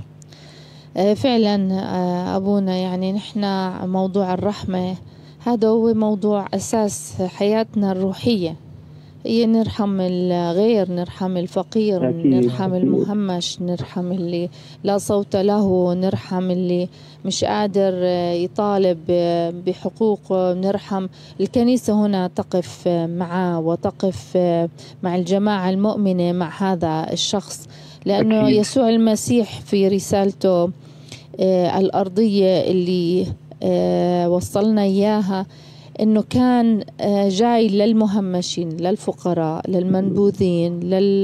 فعلا أبونا، يعني نحن موضوع الرحمة هذا هو موضوع أساس حياتنا الروحية. هي نرحم الغير، نرحم الفقير، نرحم المهمش، نرحم اللي لا صوت له، نرحم اللي مش قادر يطالب بحقوقه، نرحم. الكنيسة هنا تقف معه وتقف مع الجماعة المؤمنة مع هذا الشخص، لأنه أكيد. يسوع المسيح في رسالته الأرضية اللي وصلنا إياها إنه كان جاي للمهمشين، للفقراء، للمنبوذين،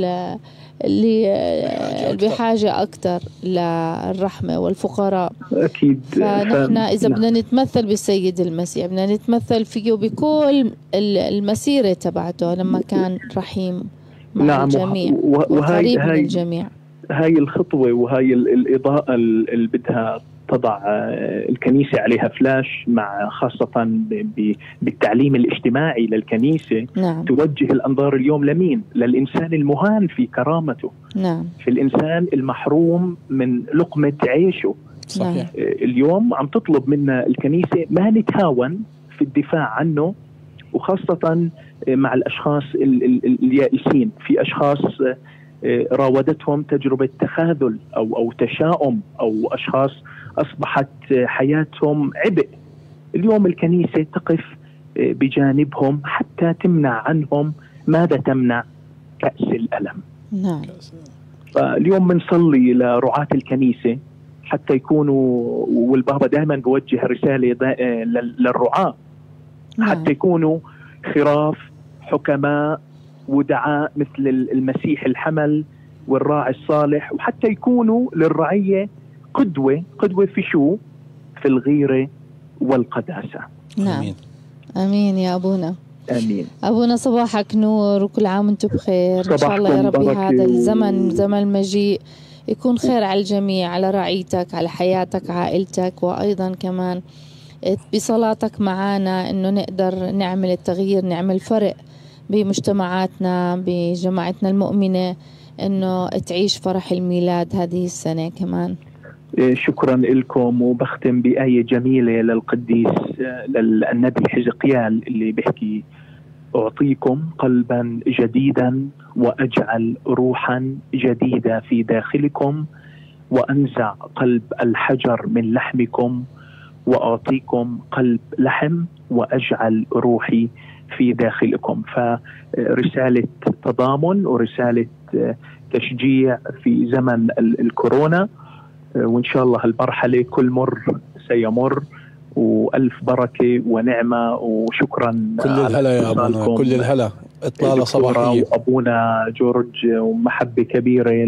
اللي بحاجة أكتر للرحمة والفقراء. أكيد. فنحن إذا بدنا نتمثل بالسيد المسيح بدنا نتمثل فيه بكل المسيرة تبعته لما كان رحيم مع الجميع وقريب من الجميع. هاي الخطوة وهاي الإضاءة اللي بدها تضع الكنيسة عليها فلاش، مع خاصة بالتعليم الاجتماعي للكنيسة. نعم. توجه الأنظار اليوم لمين؟ للإنسان المهان في كرامته. نعم. في الإنسان المحروم من لقمة عيشه. صحيح. اليوم عم تطلب منا الكنيسة ما نتهاون في الدفاع عنه، وخاصة مع الأشخاص اليائسين. في أشخاص راودتهم تجربة تخاذل أو تشاؤم، أو أشخاص أصبحت حياتهم عبء. اليوم الكنيسة تقف بجانبهم حتى تمنع عنهم ماذا تمنع؟ كأس الألم. نعم. فاليوم بنصلي لرعاة الكنيسة حتى يكونوا، والبابا دائما بوجه رسالة للرعاة حتى يكونوا خراف حكماء ودعاء مثل المسيح الحمل والراعي الصالح، وحتى يكونوا للرعية قدوة في شو؟ في الغيرة والقداسة. نعم. آمين يا أبونا. آمين. أبونا صباحك نور وكل عام وانتم بخير. إن شاء الله يا ربي هذا الزمن زمن المجيء يكون خير على الجميع، على رعيتك، على حياتك، عائلتك، وأيضا كمان بصلاتك معنا إنه نقدر نعمل التغيير، نعمل فرق بمجتمعاتنا، بجماعتنا المؤمنة، إنه تعيش فرح الميلاد هذه السنة كمان. شكرا لكم. وبختم بآية جميلة للقديس للنبي حزقيال اللي بيحكي: أعطيكم قلبا جديدا وأجعل روحا جديدة في داخلكم، وأنزع قلب الحجر من لحمكم، وأعطيكم قلب لحم وأجعل روحي في داخلكم. فرسالة تضامن ورسالة تشجيع في زمن الكورونا، وإن شاء الله المرحلة كل مر سيمر، وألف بركة ونعمة. وشكرا كل الهلا يا أبونا، كل الهلا. إطلالة صباحية وأبونا جورج، ومحبة كبيرة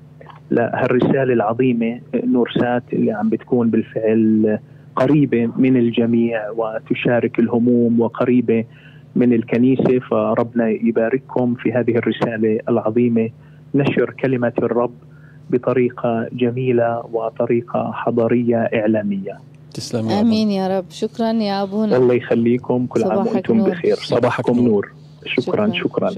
لهالرسالة العظيمة نورسات اللي عم بتكون بالفعل قريبة من الجميع وتشارك الهموم وقريبة من الكنيسة. فربنا يبارككم في هذه الرسالة العظيمة، نشر كلمة الرب بطريقة جميلة وطريقة حضارية إعلامية. تسلم يا آمين يا رب. شكرا يا أبونا. الله يخليكم. كل عام وأنتم بخير. صباحكم نور. شكرا.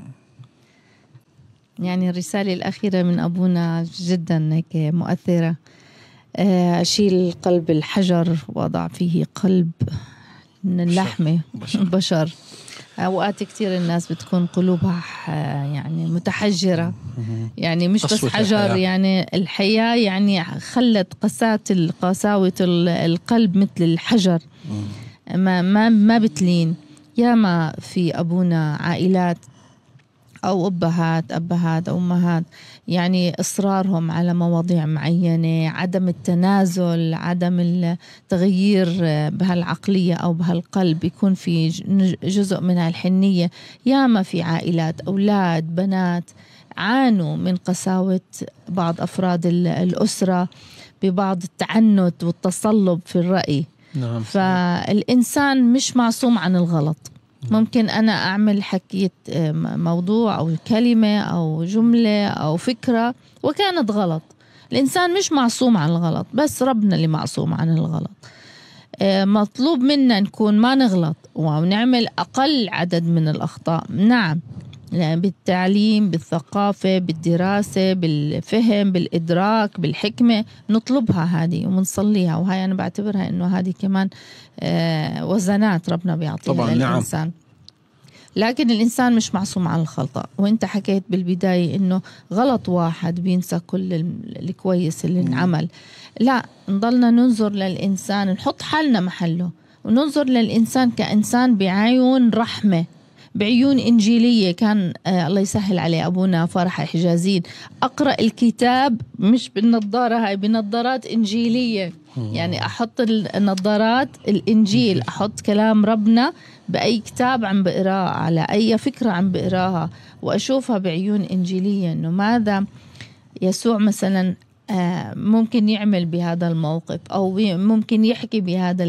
يعني الرسالة الأخيرة من أبونا جدا هيك مؤثرة. أشيل قلب الحجر وأضع فيه قلب من اللحمة بشر. أوقات كتير الناس بتكون قلوبها يعني متحجرة، يعني مش بس حجر الحياة. يعني الحياة يعني خلت قساوة القلب مثل الحجر، ما بتلين. ياما في أبونا عائلات أو أبهات أو أمهات يعني إصرارهم على مواضيع معينة، عدم التنازل، عدم التغيير بهالعقلية أو بهالقلب، يكون في جزء من الحنية. ياما في عائلات أولاد بنات عانوا من قساوة بعض أفراد الأسرة ببعض التعنت والتصلب في الرأي. نعم. فالإنسان مش معصوم عن الغلط. ممكن أنا أعمل حكيت موضوع أو كلمة أو جملة أو فكرة وكانت غلط. الإنسان مش معصوم عن الغلط، بس ربنا اللي معصوم عن الغلط. مطلوب منا نكون ما نغلط ونعمل أقل عدد من الأخطاء. نعم، يعني بالتعليم، بالثقافة، بالدراسة، بالفهم، بالإدراك، بالحكمة نطلبها هذه ومنصليها. وهي أنا بعتبرها إنه هذه كمان وزنات ربنا بيعطيها للإنسان. لكن الإنسان مش معصوم عن الخطأ. وانت حكيت بالبداية إنه غلط واحد بينسى كل الكويس اللي انعمل. لا، نضلنا ننظر للإنسان، نحط حالنا محله وننظر للإنسان كإنسان بعيون رحمة، بعيون إنجيلية. كان الله يسهل عليه أبونا فرح حجازين أقرأ الكتاب مش بالنظارة هاي، بنظارات إنجيلية. يعني أحط النظارات الإنجيل، أحط كلام ربنا بأي كتاب عم بقراه، على أي فكرة عم بقراها، وأشوفها بعيون إنجيلية، إنه ماذا يسوع مثلا ممكن يعمل بهذا الموقف، أو ممكن يحكي بهذا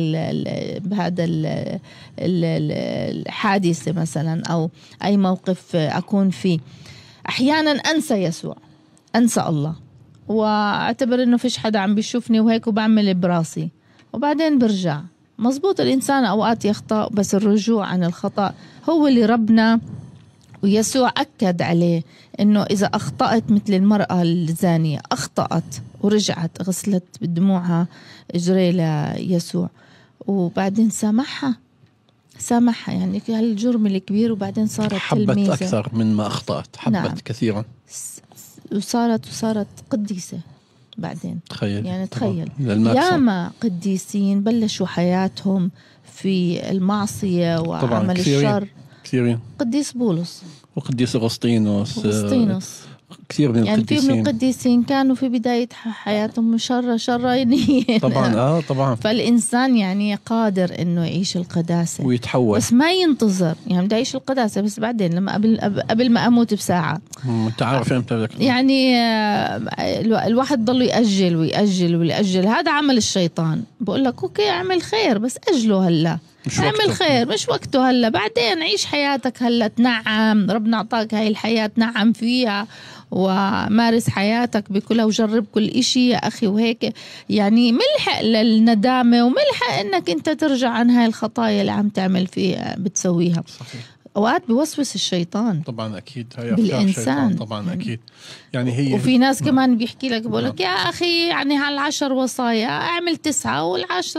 الحادثة مثلا، أو أي موقف أكون فيه. أحيانا أنسى يسوع، أنسى الله، واعتبر إنه فيش حدا عم بيشوفني وهيك، وبعمل براسي، وبعدين برجع. مزبوط، الإنسان أوقات يخطأ، بس الرجوع عن الخطأ هو اللي ربنا ويسوع أكد عليه، إنه إذا أخطأت مثل المرأة الزانية، أخطأت ورجعت غسلت بدموعها إجري ليسوع، وبعدين سامحها يعني هالجرم الكبير، وبعدين صارت حبت تلميذة أكثر من ما أخطأت، حبت نعم. كثيرا، وصارت قديسة بعدين. تخيل يعني تخيل ياما قديسين بلشوا حياتهم في المعصية وعمل الشر. كثيرين. قديس بولس وقديس أغسطينوس كثير من يعني القديسين. في من القديسين كانوا في بداية حياتهم شرانيين طبعا. فالإنسان يعني قادر إنه يعيش القداسة ويتحول، بس ما ينتظر. يعني بدي أعيش القداسة بس بعدين لما قبل ما أموت بساعة. أنت عارف إمتى يعني الواحد ضل ويأجل. هذا عمل الشيطان. بقول لك أوكي اعمل خير بس أجله هلا، اعمل خير مش وقته هلا، بعدين عيش حياتك هلا، تنعم. ربنا أعطاك هاي الحياة تنعم فيها ومارس حياتك بكلها وجرب كل إشي يا أخي. وهيك يعني ملحق للندامة وملحق إنك أنت ترجع عن هاي الخطايا اللي عم تعمل فيها بتسويها. صحيح. أوقات بيوسوس الشيطان طبعا أكيد، هي بالإنسان طبعا أكيد. يعني هي وفي ناس كمان بيحكي لك بقول لك يا أخي يعني هال10 وصايا اعمل 9 وال10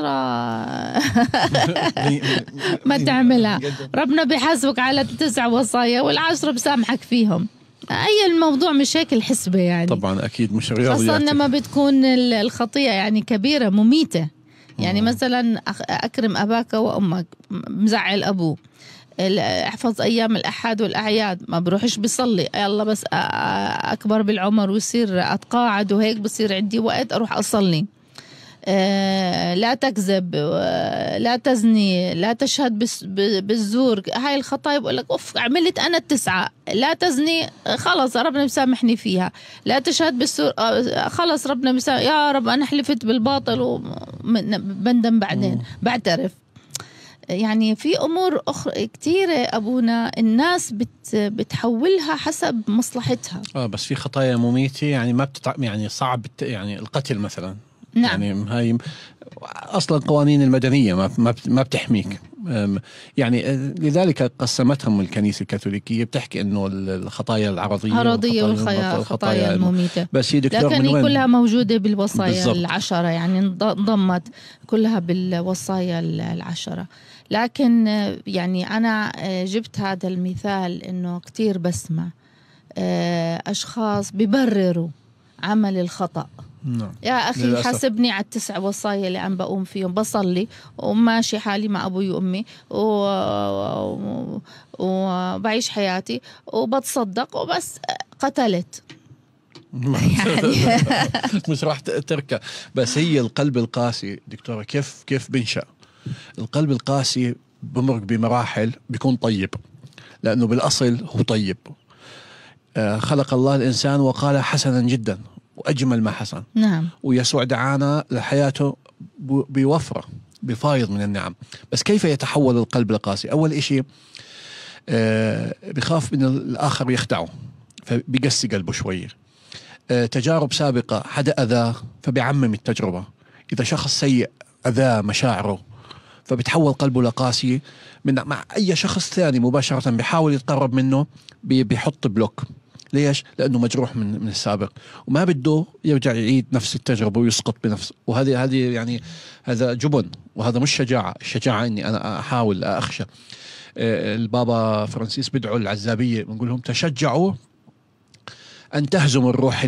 ما تعملها. ربنا بيحاسبك على 9 وصايا وال10 بسامحك فيهم. أي الموضوع مش هيك الحسبة يعني. طبعا أكيد مش رياضيات، خاصة لما بتكون الخطيئة يعني كبيرة مميتة. يعني مثلا أكرم أباك وأمك، مزعل أبوه، احفظ أيام الأحد والأعياد، ما بروحش بيصلي، يلا بس أكبر بالعمر ويصير أتقاعد وهيك بصير عندي وقت أروح أصلي. لا تكذب، لا تزني، لا تشهد بالزور. هاي الخطايا بقول لك أوف عملت أنا 9. لا تزني خلص ربنا بيسامحني فيها. لا تشهد بالزور خلص ربنا بيسامح. يا رب أنا حلفت بالباطل وبندم بعدين بعترف. يعني في أمور أخرى كتيرة أبونا الناس بتحولها حسب مصلحتها. بس في خطايا مميتة يعني ما يعني صعب يعني القتل مثلا. نعم. يعني هاي أصلا قوانين المدنية ما بتحميك. يعني لذلك قسمتهم الكنيسة الكاثوليكية، بتحكي إنه الخطايا العرضية والخطايا المميتة، بس هي دكتور لكن هي كلها موجودة بالوصايا بالزبط. 10، يعني انضمت كلها بالوصايا 10. لكن يعني أنا جبت هذا المثال إنه كتير بسمع أشخاص بيبرروا عمل الخطأ. يا أخي للأسف. حاسبني على 9 وصايا اللي عم بقوم فيهم، بصلي وماشي حالي مع أبوي وأمي وبعيش حياتي وبتصدق وبس قتلت. يعني مش راح تركع. بس هي القلب القاسي دكتورة كيف بنشأ؟ القلب القاسي بمرق بمراحل، بيكون طيب لأنه بالأصل هو طيب. خلق الله الإنسان وقال حسنا جدا وأجمل ما حسن. نعم. ويسوع دعانا لحياته بوفرة بفايض من النعم. بس كيف يتحول القلب القاسي؟ أول إشي بخاف من الآخر يخدعه فبيقسي قلبه شوية. تجارب سابقة حدا أذاه فبيعمم التجربة. إذا شخص سيء أذاه مشاعره فبتحول قلبه لقاسي. مع أي شخص ثاني مباشرة بيحاول يتقرب منه بيحط بلوك. ليش؟ لأنه مجروح من السابق وما بده يرجع يعيد نفس التجربة ويسقط بنفسه. وهذه يعني هذا جبن، وهذا مش شجاعة. الشجاعة إني أنا أحاول أخشى. البابا فرانسيس بدعوا العزابية بنقول لهم تشجعوا أن تهزموا الروح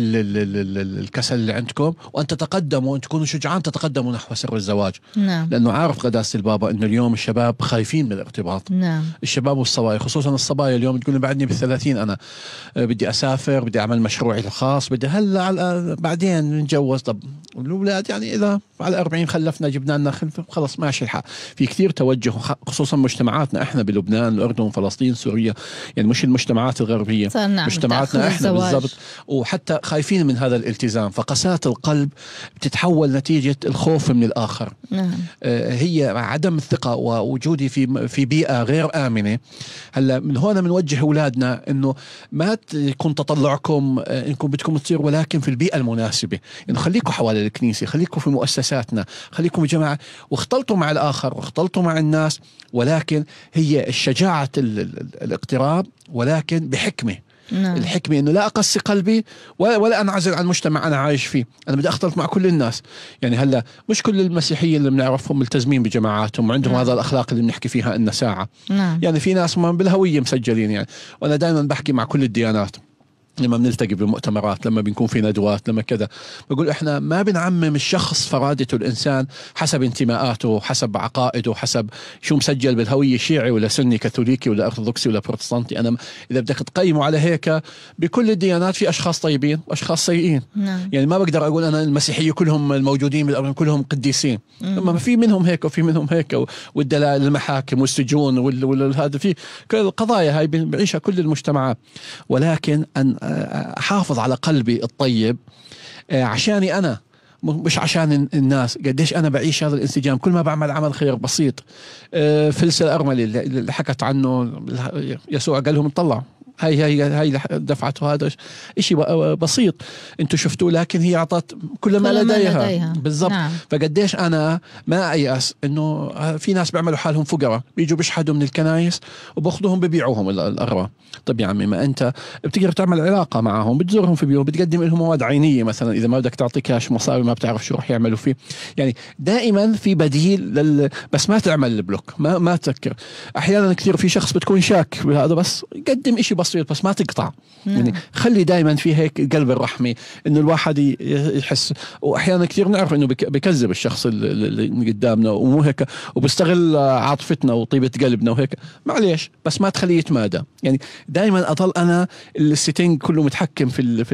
الكسل اللي عندكم، وأن تتقدموا، أن تكونوا شجعان تتقدموا نحو سر الزواج. نعم. لأنه عارف قداسة البابا أنه اليوم الشباب خايفين من الارتباط. نعم. الشباب والصبايا، خصوصا الصبايا اليوم تقول بعدني ب30 أنا بدي أسافر، بدي أعمل مشروعي الخاص، بدي هلا بعدين نتجوز. طب الأولاد يعني إذا على 40 خلفنا جبنا لنا خلص ماشي الحال. في كثير توجه، خصوصا مجتمعاتنا إحنا بلبنان، الأردن، فلسطين، سوريا، يعني مش المجتمعات الغربية، مجتمعاتنا إحنا بالضبط، وحتى خايفين من هذا الالتزام. فقساة القلب بتتحول نتيجة الخوف من الآخر. نعم. هي عدم الثقة ووجودي في بيئة غير آمنة. هلا من هون بنوجه أولادنا إنه ما يكون تطلعكم إنكم بدكم تصير، ولكن في البيئة المناسبة. إنه خليكم حوالي الكنيسة، خليكم في مؤسساتنا، خليكم جماعة، واختلطوا مع الآخر واختلطوا مع الناس، ولكن هي الشجاعة الاقتراب، ولكن بحكمة. نعم. الحكمة إنه لا أقسي قلبي ولا أنعزل عن المجتمع أنا عايش فيه. أنا بدي أختلط مع كل الناس. يعني هلا مش كل المسيحيين اللي بنعرفهم ملتزمين بجماعاتهم وعندهم هذا الأخلاق اللي بنحكي فيها إن ساعة. يعني في ناس بالهوية مسجلين يعني. وأنا دائما بحكي مع كل الديانات لما بنلتقي بمؤتمرات، لما بنكون في ندوات، لما كذا، بقول احنا ما بنعمم الشخص فرادته الانسان حسب انتماءاته، حسب عقائده، حسب شو مسجل بالهويه، شيعي ولا سني، كاثوليكي ولا ارثوذكسي ولا بروتستانتي. انا اذا بدك تقيمه على هيك، بكل الديانات في اشخاص طيبين واشخاص سيئين. يعني ما بقدر اقول انا المسيحيه كلهم الموجودين بالارض كلهم قديسين. ما في منهم هيك وفي منهم هيك، والدلائل المحاكم والسجون وهذا في كل القضايا هاي بيعيشها كل المجتمعات. ولكن ان أحافظ على قلبي الطيب عشاني أنا، مش عشان الناس. قديش أنا بعيش هذا الانسجام كل ما بعمل عمل خير بسيط. فلس الأرملي اللي حكت عنه يسوع قال لهم طلعوا، هاي دفعته، هذا إشي بسيط انتوا شفتوه، لكن هي أعطت كل ما لديها بالضبط. نعم. فقديش أنا ما أيأس إنه في ناس بيعملوا حالهم فقراء، بيجوا بيشحدوا من الكنايس وبأخذوهم ببيعوهم الأرواح. طب يا عمي، ما أنت بتقدر تعمل علاقة معهم، بتزورهم في بيوم، بتقدم لهم مواد عينية مثلا، إذا ما بدك تعطي كاش مصاري ما بتعرف شو رح يعملوا فيه. يعني دائما في بديل بس ما تعمل البلوك، ما تذكر. أحيانا كثير في شخص بتكون شاك بهذا، بس قدم إشي بس ما تقطع. يعني خلي دائما في هيك قلب الرحمة، إنه الواحد يحس. وأحيانا كثير نعرف إنه بكذب الشخص اللي قدامنا ومو هيك، وبستغل عاطفتنا وطيبة قلبنا وهيك، معليش، بس ما تخليه يتمادى. يعني دائما أضل أنا الستينج كله متحكم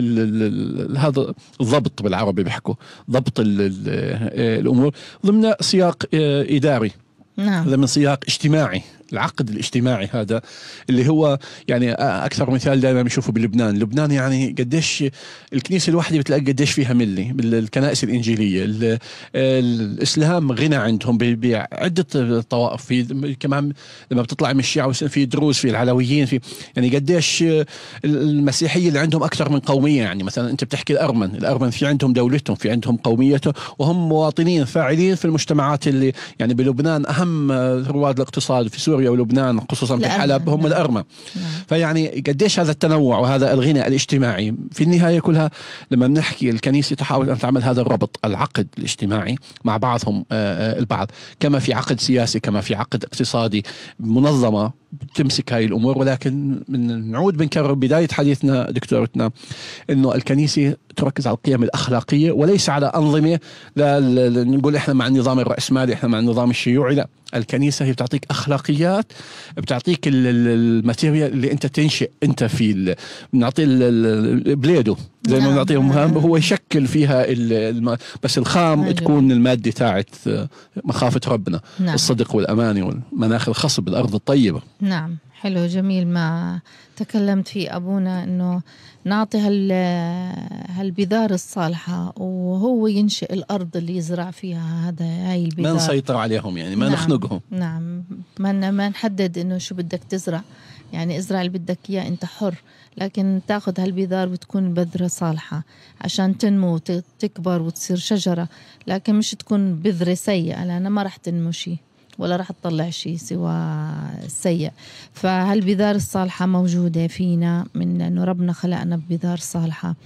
في هذا الضبط، بالعربي بيحكوا ضبط الأمور ضمن سياق إداري. نعم. ضمن سياق اجتماعي. العقد الاجتماعي هذا اللي هو يعني أكثر مثال دائما بنشوفه بلبنان يعني قديش الكنيسة الواحدة بتلاقي قديش فيها ملي بالكنائس الإنجيلية. الإسلام غنى عندهم بعدة طوائف، في كمان لما بتطلع من الشيعة في دروز، في العلويين، في يعني قديش المسيحية اللي عندهم أكثر من قومية. يعني مثلا أنت بتحكي الأرمن في عندهم دولتهم، في عندهم قوميتهم، وهم مواطنين فاعلين في المجتمعات اللي يعني بلبنان أهم رواد الاقتصاد في سوريا ولبنان، خصوصا في حلب، هم الأرمن. فيعني قديش هذا التنوع وهذا الغنى الاجتماعي. في النهاية كلها لما بنحكي الكنيسة تحاول أن تعمل هذا الربط، العقد الاجتماعي مع بعضهم البعض، كما في عقد سياسي، كما في عقد اقتصادي، منظمة تمسك هاي الأمور. ولكن نعود بنكرر بداية حديثنا دكتورتنا إنه الكنيسة تركز على القيم الأخلاقية وليس على أنظمة. نقول إحنا مع النظام الرأسمالي، إحنا مع النظام الشيوعي، لا. الكنيسة هي بتعطيك أخلاقيات، بتعطيك الماتيريال اللي أنت تنشئ أنت في بنعطي بليدو زي ما بنعطيهم مهام، هو يشكل فيها بس الخام تكون المادة تاعت مخافة ربنا. نعم. الصدق والأمانة والمناخ الخصب، الأرض الطيبة. نعم، حلو جميل ما تكلمت فيه أبونا، إنه نعطي هالبذار الصالحة وهو ينشئ الأرض اللي يزرع فيها هاي البذار. ما نسيطر عليهم يعني، ما نخنقهم. نعم، ما نحدد إنه شو بدك تزرع، يعني ازرع اللي بدك إياه، أنت حر، لكن تاخذ هالبذار وتكون بذرة صالحة عشان تنمو وتكبر وتصير شجرة، لكن مش تكون بذرة سيئة، لأنها ما رح تنمو شيء ولا رح تطلع شيء سوى سيء. فهالبذار الصالحة موجودة فينا، من أنه ربنا خلقنا ببذار صالحة،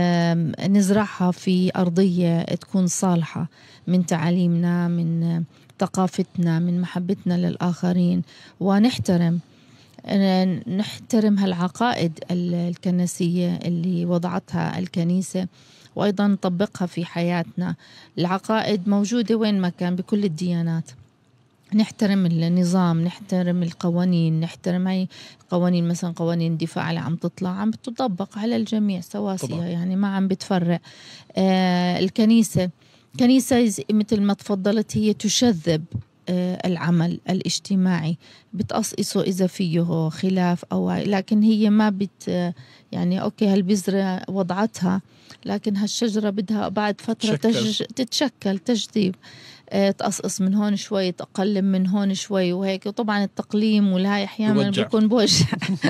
نزرعها في أرضية تكون صالحة من تعاليمنا، ثقافتنا، من محبتنا للآخرين، ونحترم هالعقائد الكنسية اللي وضعتها الكنيسة، وأيضا نطبقها في حياتنا. العقائد موجودة وين ما كان بكل الديانات. نحترم النظام، نحترم القوانين، نحترم هاي قوانين، مثلا قوانين الدفاع اللي عم تطلع عم بتطبق على الجميع سواسية، يعني ما عم بتفرق. الكنيسة مثل ما تفضلت هي تشذب العمل الاجتماعي، بتقصقصه إذا فيه خلاف لكن هي ما يعني أوكي هالبذرة وضعتها، لكن هالشجرة بدها بعد فترة تتشكل تجذيب، تقصقص من هون شوي، تقلم من هون شوي وهيك. وطبعا التقليم والهاي أحيانا بيكون بوجع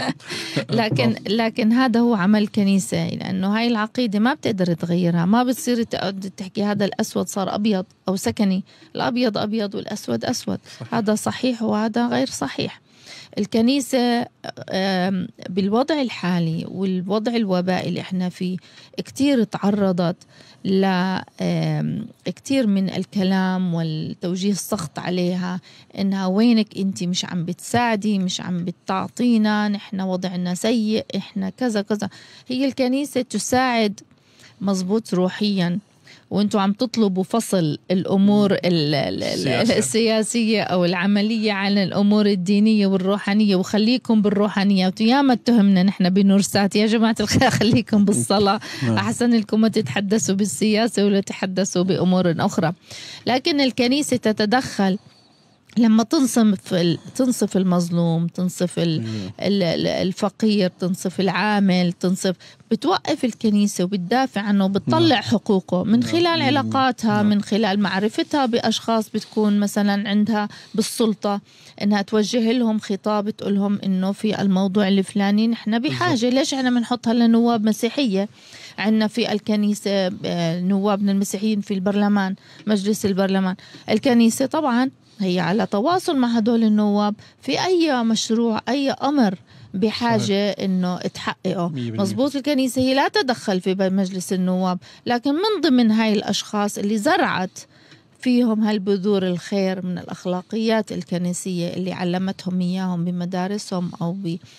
لكن هذا هو عمل كنيسة، لأنه هاي العقيدة ما بتقدر تغيرها. ما بتصير تحكي هذا الأسود صار أبيض أو سكني، الأبيض أبيض والأسود أسود، هذا صحيح وهذا غير صحيح. الكنيسة بالوضع الحالي والوضع الوبائي اللي احنا فيه كتير تعرضت كتير من الكلام والتوجيه السخط عليها، إنها وينك أنت مش عم بتساعدي، مش عم بتعطينا، نحن وضعنا سيء، إحنا كذا كذا. هي الكنيسة تساعد مزبوط روحيا، وانتوا عم تطلبوا فصل الأمور السياسية أو العملية عن الأمور الدينية والروحانية، وخليكم بالروحانية. وياما اتهمنا نحن بنورسات يا جماعة الخير خليكم بالصلاة، أحسن لكم ما تتحدثوا بالسياسة ولا تتحدثوا بأمور أخرى. لكن الكنيسة تتدخل لما تنصف المظلوم، تنصف الفقير، تنصف العامل، بتوقف الكنيسة وبتدافع عنه، بتطلع حقوقه من خلال علاقاتها، من خلال معرفتها بأشخاص بتكون مثلا عندها بالسلطة، إنها توجه لهم خطاب تقول لهم إنه في الموضوع الفلاني نحن بحاجة. ليش احنا بنحطها لنواب مسيحية؟ عندنا في الكنيسة نوابنا المسيحيين في البرلمان، مجلس البرلمان. الكنيسة طبعا هي على تواصل مع هدول النواب في أي مشروع، أي أمر بحاجة إنه تحققه. مزبوط. الكنيسة هي لا تدخل في مجلس النواب، لكن من ضمن هاي الأشخاص اللي زرعت فيهم هالبذور الخير من الأخلاقيات الكنسية اللي علمتهم إياهم بمدارسهم أو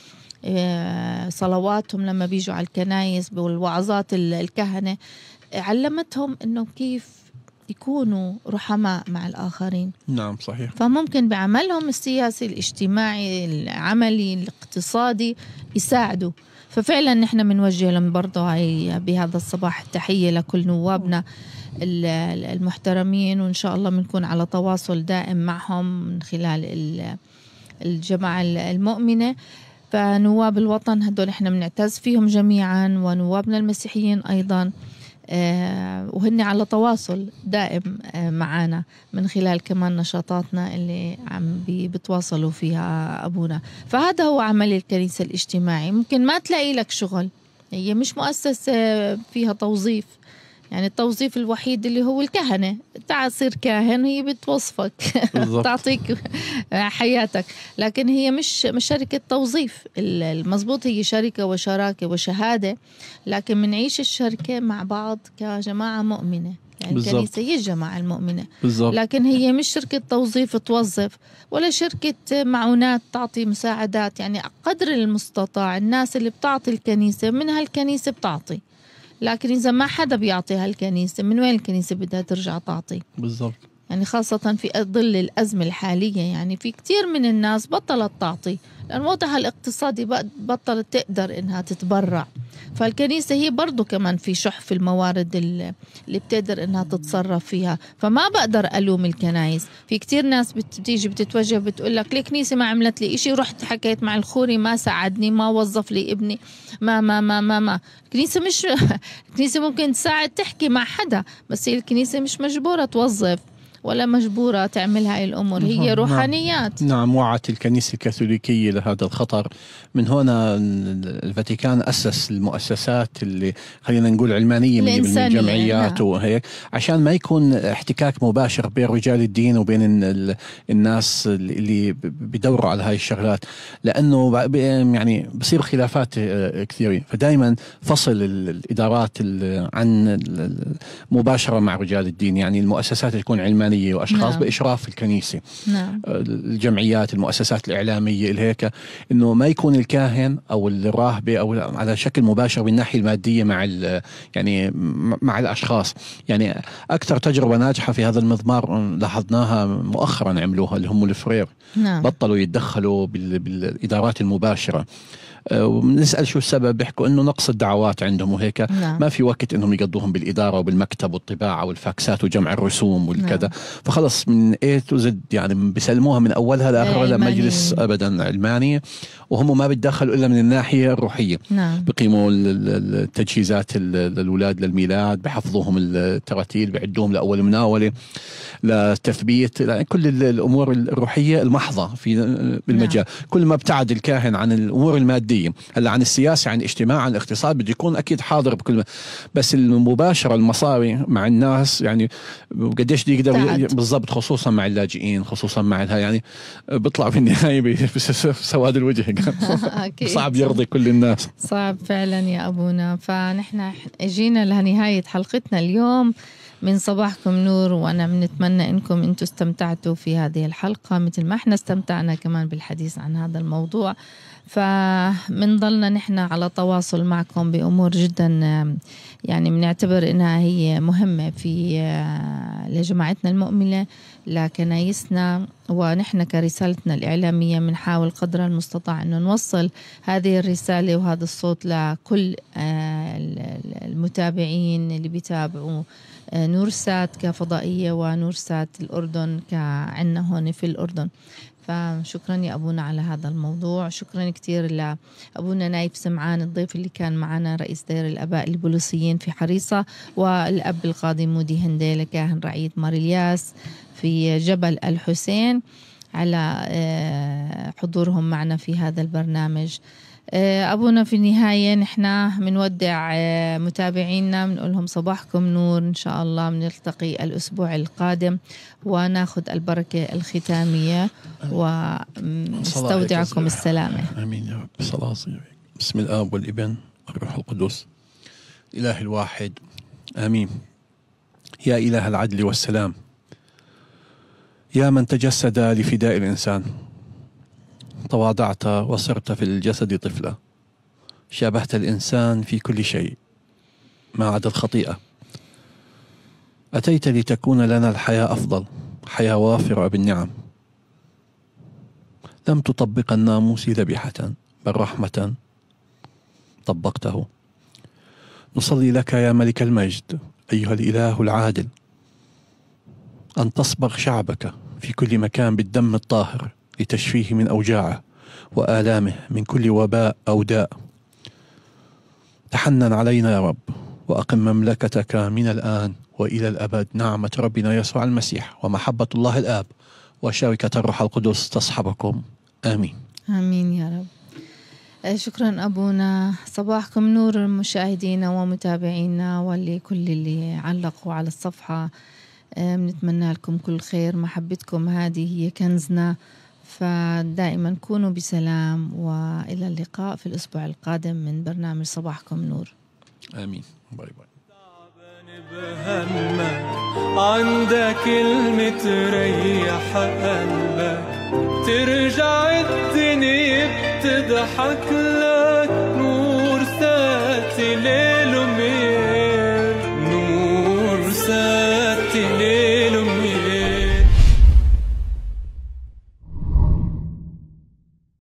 بصلواتهم لما بيجوا على الكنايس بالوعظات الكهنة، علمتهم إنه كيف يكونوا رحماء مع الآخرين. نعم صحيح. فممكن بعملهم السياسي، الاجتماعي، العملي، الاقتصادي يساعدوا. ففعلا نحن بنوجه لهم برضو بهذا الصباح تحية لكل نوابنا المحترمين، وإن شاء الله بنكون على تواصل دائم معهم من خلال الجماعة المؤمنة. فنواب الوطن هدول احنا بنعتز فيهم جميعا، ونوابنا المسيحيين أيضا، وهن على تواصل دائم معنا من خلال كمان نشاطاتنا اللي عم بتواصلوا فيها أبونا. فهذا هو عمل الكنيسة الاجتماعي. ممكن ما تلاقي لك شغل، هي مش مؤسسة فيها توظيف، يعني التوظيف الوحيد اللي هو الكهنة، تعال صير كاهن، هي بتوظفك تعطيك حياتك، لكن هي مش شركة توظيف. المزبوط هي شركة وشراكة وشهادة، لكن منعيش الشركة مع بعض كجماعة مؤمنة. يعني الكنيسة هي الجماعة المؤمنة بالزبط. لكن هي مش شركة توظيف توظف، ولا شركة معونات تعطي مساعدات. يعني قدر المستطاع الناس اللي بتعطي الكنيسة منها الكنيسة بتعطي، لكن إذا ما حدا بيعطي هالكنيسة، من وين الكنيسة بدها ترجع تعطي؟ بالضبط. يعني خاصة في ظل الأزمة الحالية، يعني في كتير من الناس بطلت تعطي لأن وضعها الاقتصادي بطلت تقدر إنها تتبرع. فالكنيسة هي برضو كمان في شح في الموارد اللي بتقدر إنها تتصرف فيها. فما بقدر ألوم الكنايس. في كتير ناس بتيجي بتتوجه بتقول لك ليه الكنيسة ما عملت لي إشي، رحت حكيت مع الخوري ما ساعدني، ما وظف لي ابني، ما الكنيسة مش الكنيسة ممكن تساعد تحكي مع حدا، بس هي الكنيسة مش مجبورة توظف ولا مجبورة تعمل هاي الأمور، هي روحانيات. نعم وعت الكنيسة الكاثوليكية لهذا الخطر. من هنا الفاتيكان أسس المؤسسات اللي خلينا نقول علمانية من الجمعيات وهيك، عشان ما يكون احتكاك مباشر بين رجال الدين وبين الناس اللي بيدوروا على هاي الشغلات، لأنه يعني بصير خلافات كثيرة. فدايما فصل الإدارات عن مباشرة مع رجال الدين، يعني المؤسسات تكون علمانية إعلامية وأشخاص نعم. بإشراف الكنيسة، نعم. الجمعيات، المؤسسات الإعلامية اللي هيك، إنه ما يكون الكاهن أو الراهبة أو على شكل مباشر بالناحية المادية يعني مع الأشخاص. يعني أكثر تجربة ناجحة في هذا المضمار لاحظناها مؤخرا عملوها اللي هم الفرير. نعم. بطلوا يتدخلوا بالإدارات المباشرة، ونسأل شو السبب، بيحكوا إنه نقص الدعوات عندهم وهيك. نعم. ما في وقت إنهم يقضوهم بالإدارة وبالمكتب والطباعة والفاكسات وجمع الرسوم والكذا. نعم. فخلص من A to Z يعني بيسلموها من أولها لآخرها لمجلس أبدا علماني، وهم ما بيتدخلوا إلا من الناحية الروحية. نعم. بقيموا التجهيزات للأولاد للميلاد، بحفظوهم التراتيل، بعدوهم لأول مناولة، لتثبيت، كل الأمور الروحية المحضة في بالمجال. نعم. كل ما ابتعد الكاهن عن الأمور المادية، هلا عن السياسة، عن الاجتماع، عن الاقتصاد، بده يكون أكيد حاضر بكل بس المباشرة المصاري مع الناس يعني قديش دي يقدر بالضبط، خصوصا مع اللاجئين، خصوصا مع يعني بيطلع في النهاية بسواد الوجه. صعب يرضي كل الناس، صعب فعلا يا أبونا. فنحن اجينا لنهاية حلقتنا اليوم من صباحكم نور، وأنا بنتمنى إنكم أنتم استمتعتوا في هذه الحلقة مثل ما احنا استمتعنا كمان بالحديث عن هذا الموضوع. فمنضلنا نحن على تواصل معكم بأمور جدا يعني بنعتبر إنها هي مهمة في لجماعتنا المؤمنة، لكنايسنا، ونحن كرسالتنا الإعلامية بنحاول قدر المستطاع إنه نوصل هذه الرسالة وهذا الصوت لكل المتابعين اللي بيتابعوا نورسات كفضائية ونورسات الأردن كعنا هون في الأردن. فشكرا يا أبونا على هذا الموضوع. شكرا كتير لأبونا نايف سمعان الضيف اللي كان معنا، رئيس دير الآباء البوليسيين في حريصة، والأب القاضي مودي هنديلة كاهن رعية ماريلياس في جبل الحسين، على حضورهم معنا في هذا البرنامج. أبونا في النهاية نحن منودع متابعينا، بنقولهم صباحكم نور. إن شاء الله بنلتقي الأسبوع القادم وناخذ البركة الختامية، ونستودعكم السلامة. آمين يا رب. صلاة بسم الآب والابن والروح القدس إله الواحد آمين. يا إله العدل والسلام، يا من تجسد لفداء الإنسان، تواضعت وصرت في الجسد طفلا، شابهت الإنسان في كل شيء ما عدا الخطيئة. أتيت لتكون لنا الحياة أفضل، حياة وافرة بالنعم. لم تطبق الناموس ذبيحة، بل رحمة طبقته. نصلي لك يا ملك المجد أيها الإله العادل أن تصبغ شعبك في كل مكان بالدم الطاهر لتشفيه من أوجاعه وآلامه من كل وباء أو داء. تحنن علينا يا رب، وأقم مملكتك من الآن وإلى الأبد. نعمة ربنا يسوع المسيح ومحبة الله الآب وشركة الروح القدس تصحبكم. آمين. آمين يا رب. شكرا أبونا. صباحكم نور مشاهدينا ومتابعينا، ولكل اللي علقوا على الصفحة بنتمنى لكم كل خير. محبتكم هذه هي كنزنا، فدائما كونوا بسلام، وإلى اللقاء في الأسبوع القادم من برنامج صباحكم نور. آمين. باي باي. عندك كلمة تريح قلبك، ترجع الدنيا بتضحك لك.